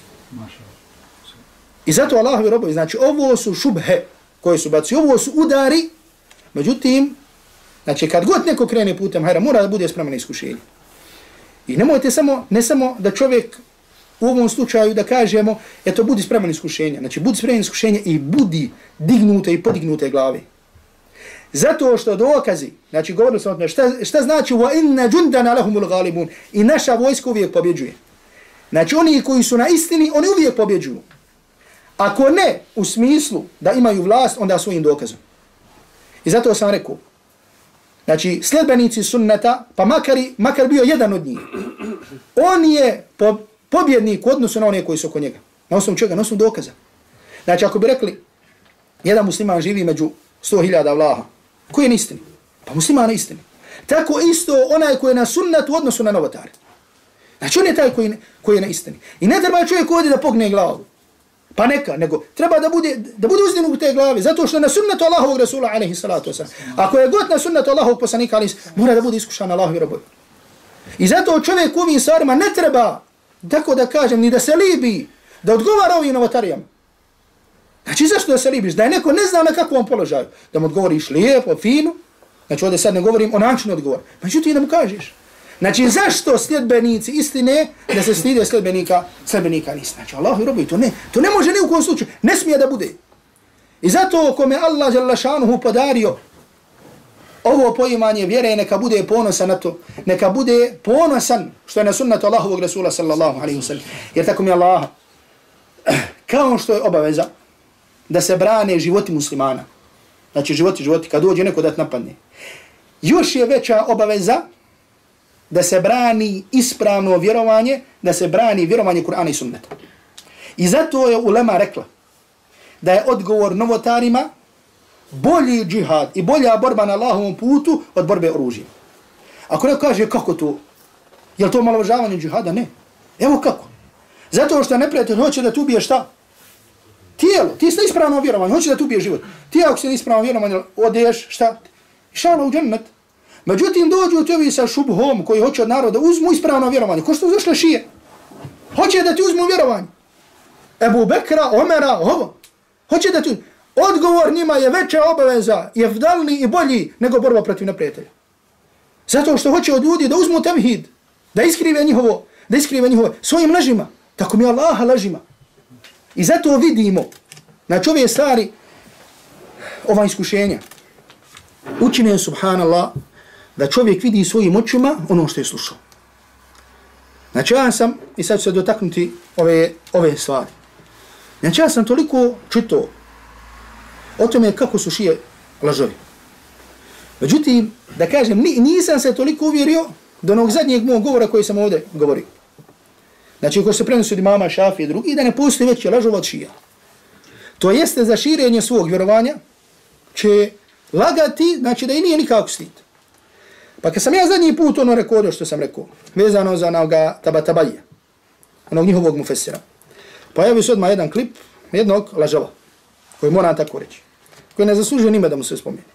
I zato Allahovi robovi, znači ovo su šubhe koje su baci, ovo su udari, međutim, Znači, kad god neko krene putem hajra, mora da bude spreman na iskušenje. I nemojte ne samo da čovjek u ovom slučaju da kažemo, eto, budi spreman na iskušenje. Znači, budi spreman na iskušenje i budi dignute i podignute glave. Zato što dokazi, znači, govorili smo o tome, šta znači wa inna jundana lahumul ghalibun, i naša vojska uvijek pobjeđuje. Znači, oni koji su na istini, oni uvijek pobjeđuju. Ako ne, u smislu da imaju vlast, onda svojim dokazom. I zato sam rekao, znači, sljedbenici sunnata, pa makar bio jedan od njih, on je pobjednik u odnosu na one koji su oko njega. Na osnovu čega? Na osnovu dokaza. Znači, ako bi rekli, jedan musliman živi među 100.000 vlaha, koji je na istini? Pa musliman na istini. Tako isto onaj koji je na sunnatu u odnosu na novotare. Znači, on je taj koji je na istini. I ne treba čovjek ovdje da pogne glavu. Pa neka, nego treba da bude uzdignut u te glave, zato što na sunnatu Allahovog Rasula, alaihi salatu wasalam. Ako je god na sunnatu Allahovog poslanika, mora da bude iskušan Allahovi robovi. I zato čovjek u ovim stvarima ne treba, tako da kažem, ni da se libi, da odgovara ovim novotarijama. Znači, zašto da se libiš? Da je neko ne zna na kakvom položaju. Da mu odgovoriš lijepo, fino. Znači, ovdje sad ne govorim o načinu odgovora. Međutim, da mu kažeš. Znači, zašto sljedbenici istine da se stide sljedbenika niste? Znači, Allah i robovi, to ne može ni u kojem slučaju. Ne smije da bude. I zato kome Allah dželle šanuhu podario ovo poimanje vjere, neka bude ponosan na to. Neka bude ponosan što je na sunnatu Allahovog Rasula sallallahu alaihi wa sallam. Jer tako mi je Allah, kao što je obaveza da se brane životi muslimana. Znači, životi, kad dođe neko da te napadne. Još je veća obaveza da se brani ispravno vjerovanje, da se brani vjerovanje Kur'ana i sunneta. I zato je ulema rekla da je odgovor novotarima bolji džihad i bolja borba na Allahovom putu od borbe oružjem. Ako neko kaže kako to, je li to omalovažavanje džihada? Ne. Evo kako. Zato što neprijatelj hoće da tu ubije šta? Tijelo. Ti si ispravno vjerovanje, hoće da tu ubije život. Ti ako si ispravno vjerovanje, odeš šta? Išala u džennet. Međutim, dođu tebi sa šubhom koji hoće od naroda uzmu ispravno vjerovanje. Ko što zašle šije? Hoće da ti uzmu vjerovanje. Ebu Bekra, Omera, ovo. Hoće da ti... Odgovor njima je veća obaveza, jefdalni i bolji nego borba protiv neprijatelja. Zato što hoće od ljudi da uzmu tevhid, da iskrive njihovo svojim lažima. Tako mi Allaha lažima. I zato vidimo, znači ove stvari, ova iskušenja, učine subhanallah, da čovjek vidi svojim očima ono što je slušao. Znači ja sam, i sad ću se dotaknuti ove stvari. Znači ja sam toliko čitao o tome kako su šije lažovi. Međutim, da kažem, nisam se toliko uvjerio do onog zadnjeg mog govora koji sam ovdje govorio. Znači, ko se prenosi od imama Šafije i drugi, da ne postoji veći lažova od šija. To jeste za širenje svog vjerovanja, će lagati, znači da i nije nikako stid. Pa kad sam ja zadnji put ono rekao što sam rekao, vezano za onoga Tabatabaija, onog njihovog mufesira, pojavio se odmah jedan klip jednog lažava, koji moram tako reći, koji ne zaslužuje nime da mu se spomene,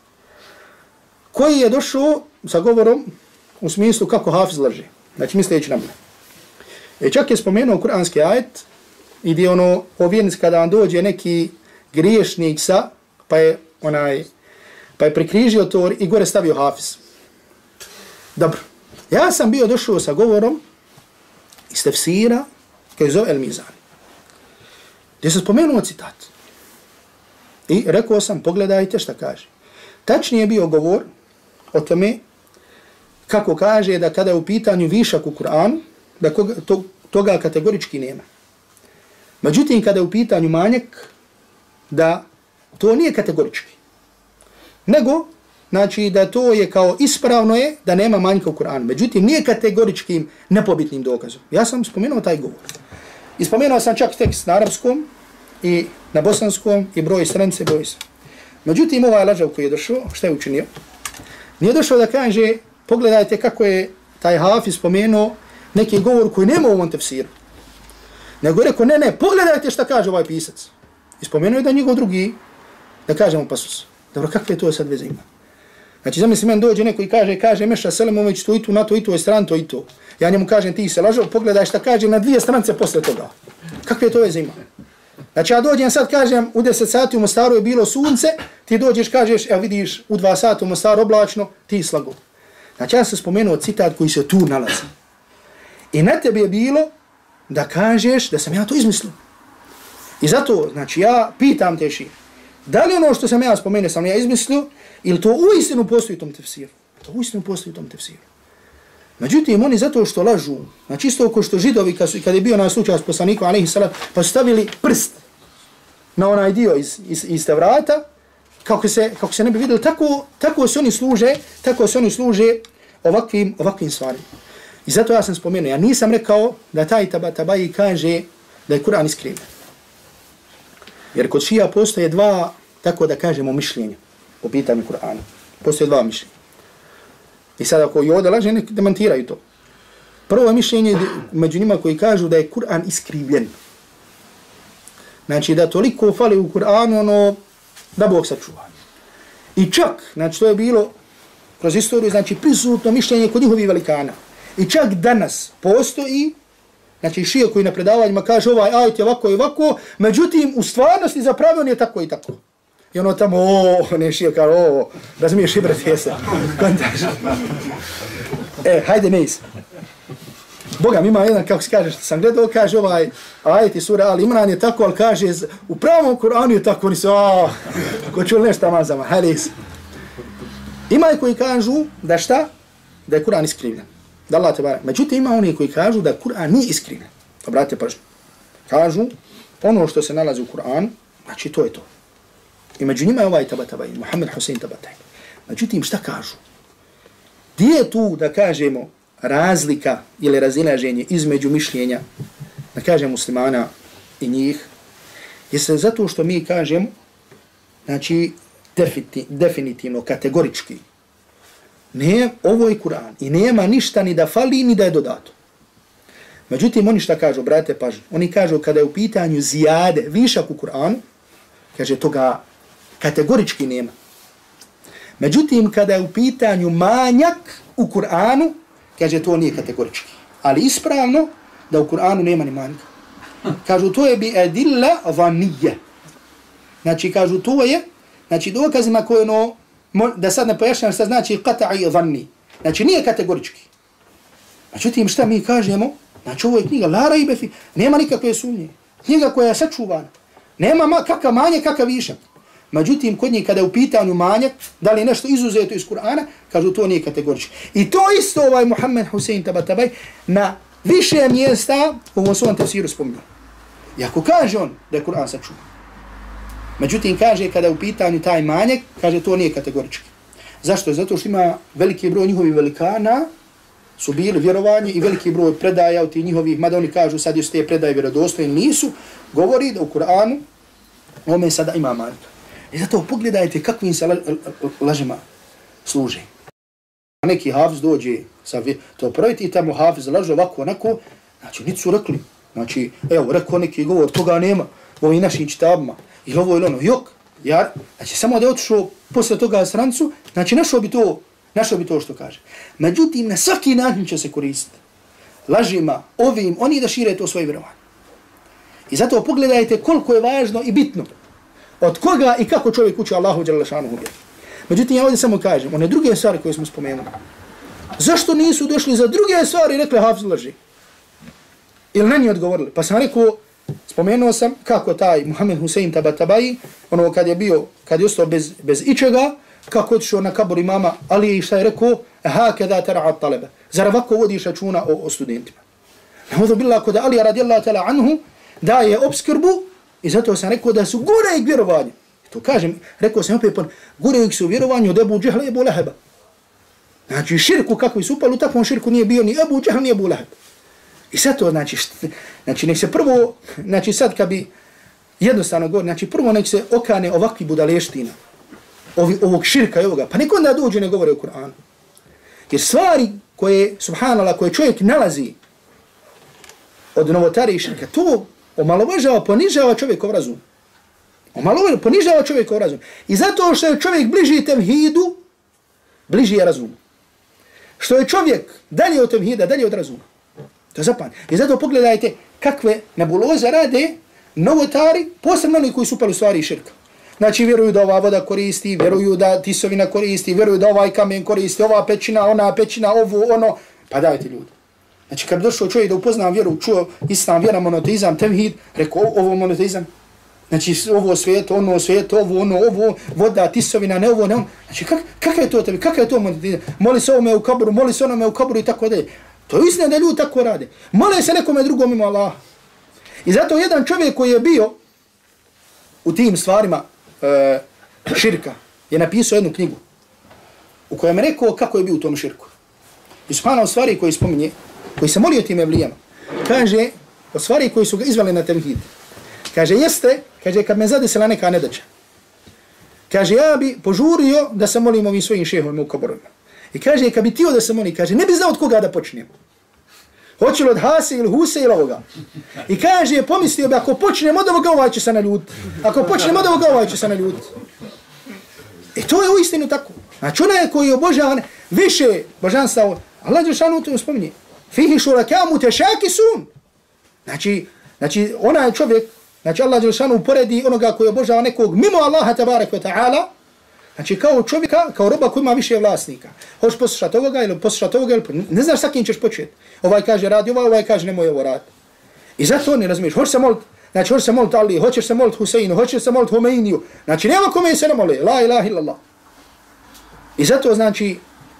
koji je došao sa govorom u smislu kako Hafiz laže, znači misleći na mene. I čak je spomenuo kuranski ajet i gdje ono povjernic kada vam dođe neki griješnik pa je prikrižio to i gore stavio Hafiz. Dobro. Ja sam bio došao sa govorom iz tefsira koji zove El Mizan. Gdje sam spomenuo citat. I rekao sam, pogledajte šta kaže. Tačnije je bio govor o tome kako kaže da kada je u pitanju višak u Kur'anu, da toga kategorički nema. Međutim, kada je u pitanju manjak, da to nije kategorički. Nego, znači da to je kao ispravno je da nema manjka u Kur'anu. Međutim, nije kategoričkim nepobitnim dokazom. Ja sam spomenuo taj govor. I spomenuo sam čak tekst na arapskom i na bosanskom i broj stranice, broj se. Međutim, ovaj lažav koji je došao, šta je učinio? Nije došao da kaže, pogledajte kako je taj Hafiz spomenuo neki govor koji nema u ovom tefsiru. Nego je rekao, ne, pogledajte šta kaže ovaj pisac. I spomenuo je da njegov drugi, da kažemo pasus. Dobro, kakve to sad veze ima? Znači, zamisli meni dođe neko i kaže Meša Selimović to i tu, na to i to je stran, to i to. Ja njemu kažem, ti se lažao, pogledaj šta kaže na 2 stranice posle toga. Kakve to veze ima? Znači ja dođem sad kažem u 10 sati u Mostaru je bilo sunce, ti dođeš kažeš evo vidiš u 2 sata u Mostaru oblačno, ti slago. Znači ja sam spomenuo citat koji se tu nalazi. I na tebi je bilo da kažeš da sam ja to izmislio. I zato znači ja pitam te šije, da li ono što sam ja spomenuo sam ja izmislio ili to uistinu postoji u tom tefsiru? To uistinu postoji u tom tefsiru. Međutim, oni zato što lažu, znači isto kao što židovi kad je bio na slučaj s poslanikom alejhi salam, pa su stavili prst na onaj dio iz Tevrata, kako se ne bi vidjeli, tako se oni služe ovakvim stvarima. I zato ja sam spomenuo, ja nisam rekao da taj Tabatabai kaže da je Kur'an iskrivljen. Jer kod šija postoje dva, tako da kažemo, mišljenja po pitanju Kur'ana. Postoje dva mišljenja. I sada ako i ovdje laže, nek demantiraju to. Prvo mišljenje među njima koji kažu da je Kur'an iskrivljen. Znači da toliko fali u Kur'anu, ono, da Bog sačuva. I čak, znači to je bilo kroz istoriju, znači prisutno mišljenje kod njihovih velikana. I čak danas postoji, znači šije koji na predavanjima kaže ovaj ajet je ovako i ovako, međutim u stvarnosti zapravo on je tako i tako. I ono tamo, ne šije kao, razumiješ i brat jese. Kontaž. Hajde ne is. Boga mi ima jedan, kako se kaže, što sam gledao, kaže ovaj ajet i sura Al Imran je tako, ali kaže u pravom Kur'anu je tako, oni su, ko čuli nešto mazama, hajde is. Ima i koji kažu da šta? Da je Kur'an iskrivljen. Da Allah te barak. Međutim, ima oni koji kažu da Kur'an nije iskrivljen. Obratite pažnju. Kažu, ono što se nalazi u Kur'anu, znači to je to. I među njima je ovaj Tabatabai, Muhammed Husein Tabatabai. Međutim, šta kažu? Gdje je tu, da kažemo, razlika ili razilaženje između mišljenja, da kažem muslimana i njih, jeste zato što mi kažemo, znači, definitivno, kategorički, ne, ovo je Kur'an i nema ništa ni da fali, ni da je dodato. Međutim, oni šta kažu, brate, pažnju, oni kažu kada je u pitanju zijade, višak u Kur'anu, kaže, toga kategorički nema. Međutim, kada je u pitanju manjak u Kur'anu, kaže, to nije kategorički. Ali ispravno da u Kur'anu nema ni manjka. Kažu, to je bi edilla vanije. Znači, kažu, to je, znači, dokazima koje ono, da sad ne pojašnjam šta znači qata'i vanni. Znači, nije kategorički. Međutim, šta mi kažemo? Znači, ovo je knjiga, la rajbe fi, nema nikakve sumnje. Knjiga koja je sačuvana. Nema kakav manjak, kakav višak. Međutim, kod njih kada je u pitanju manjak, da li je nešto izuzeto iz Kur'ana, kažu to nije kategorički. I to isto ovaj Muhammed Husein Tabatabai na više mjesta u ovom svom tefsiru spominje. I ako kaže on da je Kur'an sačuvan, međutim kaže kada je u pitanju taj manjak, kaže to nije kategorički. Zašto? Zato što ima veliki broj njihovih velikana, su bili vjerovanje i veliki broj predaja od tih njihovih, mada oni kažu sad jesu te predaje vjerodostojne, nisu, govori da u Kur'anu ome sada ima manjka. I zato pogledajte kakvim se lažima služe. Neki hafiz dođe, to praviti tamo hafiz laže ovako, onako, znači niti su rekli, znači evo rekao neki govor, toga nema u ovim našim čitabima, ili ovo ili ono, jok, jar, znači samo da je otišao posle toga strancu, znači našao bi to što kaže. Međutim, na svaki način će se koristiti lažima, ovim, oni da šire to svoje vjerovanje. I zato pogledajte koliko je važno i bitno od koga i kako čovjek uči Allahu dželle šanuhu vjeru. Međutim, ja ovdje samo kažem, one druge stvari koje smo spomenuli, zašto nisu došli za druge stvari i rekli hafiz laži? Ili na njih odgovorili? Pa sam rekao, spomenuo sam kako taj Muhammed Husein Tabatabai, ono kad je ostao bez ičega, kako je otišao na kabur imama Ali i šta je rekao, ha kada tara'a talebe. Zar ovako vodiš računa o studentima? Nahodu billah kod Ali radijallahu ta'ala anhu daje obskrbu i zato sam rekao da su gore i vjerovanje. To kažem, rekao sam opet, gore su vjerovanje od Ebu Džehla i Ebu Laheba. Znači širku kakvi su upali, u takvom širku nije bio ni Ebu Džehl ni Ebu Laheb. I sad to znači nek se prvo, znači sad kad bi jednostavno govori, znači prvo nek se okane ovakvi budaleština, ovog širka i ovoga, pa nek onda dođe ne govore o Kur'anu. Jer stvari koje, subhanallah, koje čovjek nalazi od novotari i širka, to omalovažava, ponižava čovjekov razum. Ponižava čovjekov razum. I zato što je čovjek bliži tevhidu, bliži je razumu. Što je čovjek dalje od tevhida, dalje od razuma. To je zapan. I zato pogledajte kakve nebuloze rade novotari, posebno oni koji su upali u stvari širka. Znači vjeruju da ova voda koristi, vjeruju da tisovina koristi, vjeruju da ovaj kamen koristi, ova pećina, ona pećina, ovo, ono. Pa dajte ljudi. Znači kad bi došao čovjek da upozna vjeru, čuo islam, vjera, monoteizam, tevhid, rekao ovo monoteizam. Znači ovo svijet, ono svijet, ovo, voda, tisovina, ne ovo, ne ono. Znači kakav je to tebi, kakav je to monoteizam? Moli se ovome u kaburu, moli se onome u kaburu i tako dalje. To je istina da ljudi tako rade. Mole se nekome drugom mimo Allaha. I zato jedan čovjek koji je bio u tim stvarima širka je napisao jednu knjigu u kojem je rekao kako je bio u tom širku. I subhanahu stvari koji spominje, koji se molio tim evlijama, kaže, od stvari koji su ga izvali na tevhid, kaže, jeste, kaže, kad me zadesila neka nedaća, kaže, ja bi požurio da se molim ovim svojim šehovima u kaborovima. I kaže, kad bi tio da se molim, kaže, ne bi znao od koga da počnem. Hoće li od Hase ili Huse ili ovoga. I kaže, pomislio bi, ako počnem od ovoga, ovaj će se naljutiti. Ako počnem od ovoga, ovaj će se naljutiti. I to je uistinu tako. Znači onaj koji je obožavan, više božanstva, Allah Đelšanu to spominje. Fihi šurakamu tešakisun. Znači onaj čovjek, znači Allah Đelšanu uporedi onoga koji je obožavan nekog mimo Allaha tabaraka wa ta'ala, znači kao čovjeka, kao roba koji ima više vlasnika. Hoćeš poslušati ovoga ili poslušati ovoga, ili ne znaš sa kim ćeš početi. Ovaj kaže radi ovaj kaže nemoj ovo raditi. I zato ne razumiješ, hoćeš se moliti, znači hoćeš se moliti Ali, hoćeš se moliti Huseinu, hoćeš se moliti Homeiniju, znači nema kome se ne moli, la ilaha illallah. I zato znači,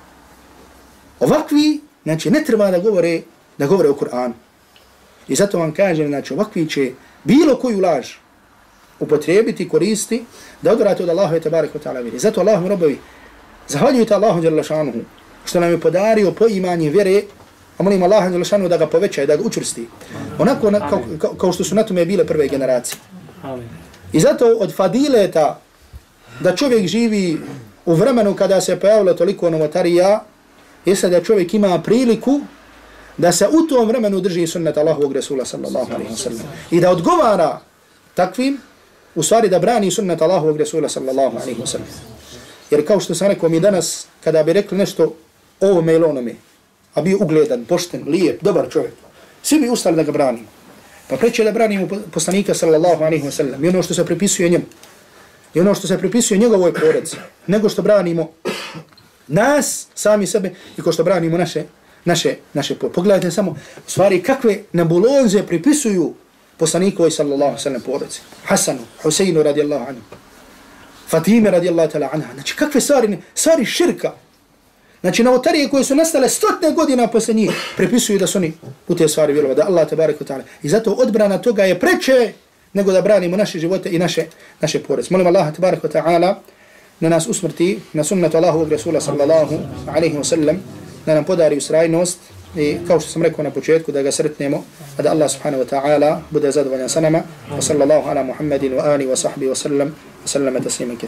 ovakvi, znači ne treba da govore o Kur'anu. I zato vam kažem, znači ovakvi će bilo koju laž upotrijebiti, koristi, da odvrate od Allaha tabaraka wa ta'ala vjeri. Zato Allahum robovi, zahvaljujte Allahu dželle šanuhu, što nam je podario poimanje vjere, a molim Allaha dželle šanuhu da ga poveća i da ga učvrsti. Onako kao što su na tome bile prve generacije. I zato od fadileta da čovjek živi u vremenu kada se pojavilo toliko novotarija, jeste da čovjek ima priliku da se u tom vremenu drži sunnet Allahovog Rasula sallallahu alaihi wa sallam. I da odgovara takvim, u stvari da brani sunnet Allahovog Rasula sallallahu alaihi wa sallam. Jer kao što sam rekao, mi danas, kada bi rekli nešto ovome ili onome, a bio ugledan, pošten, lijep, dobar čovjek, svi bi ustali da ga branimo. Pa preće da branimo poslanika sallallahu alaihi wa sallam i ono što se pripisuje njemu, i ono što se pripisuje njegovoj porodici, nego što branimo nas, sami sebe, i ko što branimo naše pogledajte samo, u stvari kakve nebuloze pripisuju poslanikovoj sallallahu alaihi wa sallam porodici. Hasanu, Huseinu radijallahu anhu, Fatime radijallahu ta'ala anha. Znači kakve stvari širka. Znači novotarije koje su nastale 100 godina posle njih pripisuju da su oni u te stvari vjerovali, da Allah tabaraka ta'ala. I zato odbrana toga je preče nego da branimo naše živote i naše porodice. Molim Allah tabaraka ta'ala da nas usmrti na sunnetu Allahovog Rasula sallallahu alaihi wa sallam, da nam podari ustrajnost i kao što sam rekao na početku da ga sretnemo, a da Allah subhanahu wa ta'ala bude zadovoljan sa nama. Wa sallallahu ala Muhammedin wa ali wa sahbihi wa sallam, wa sallama tasliman kathira.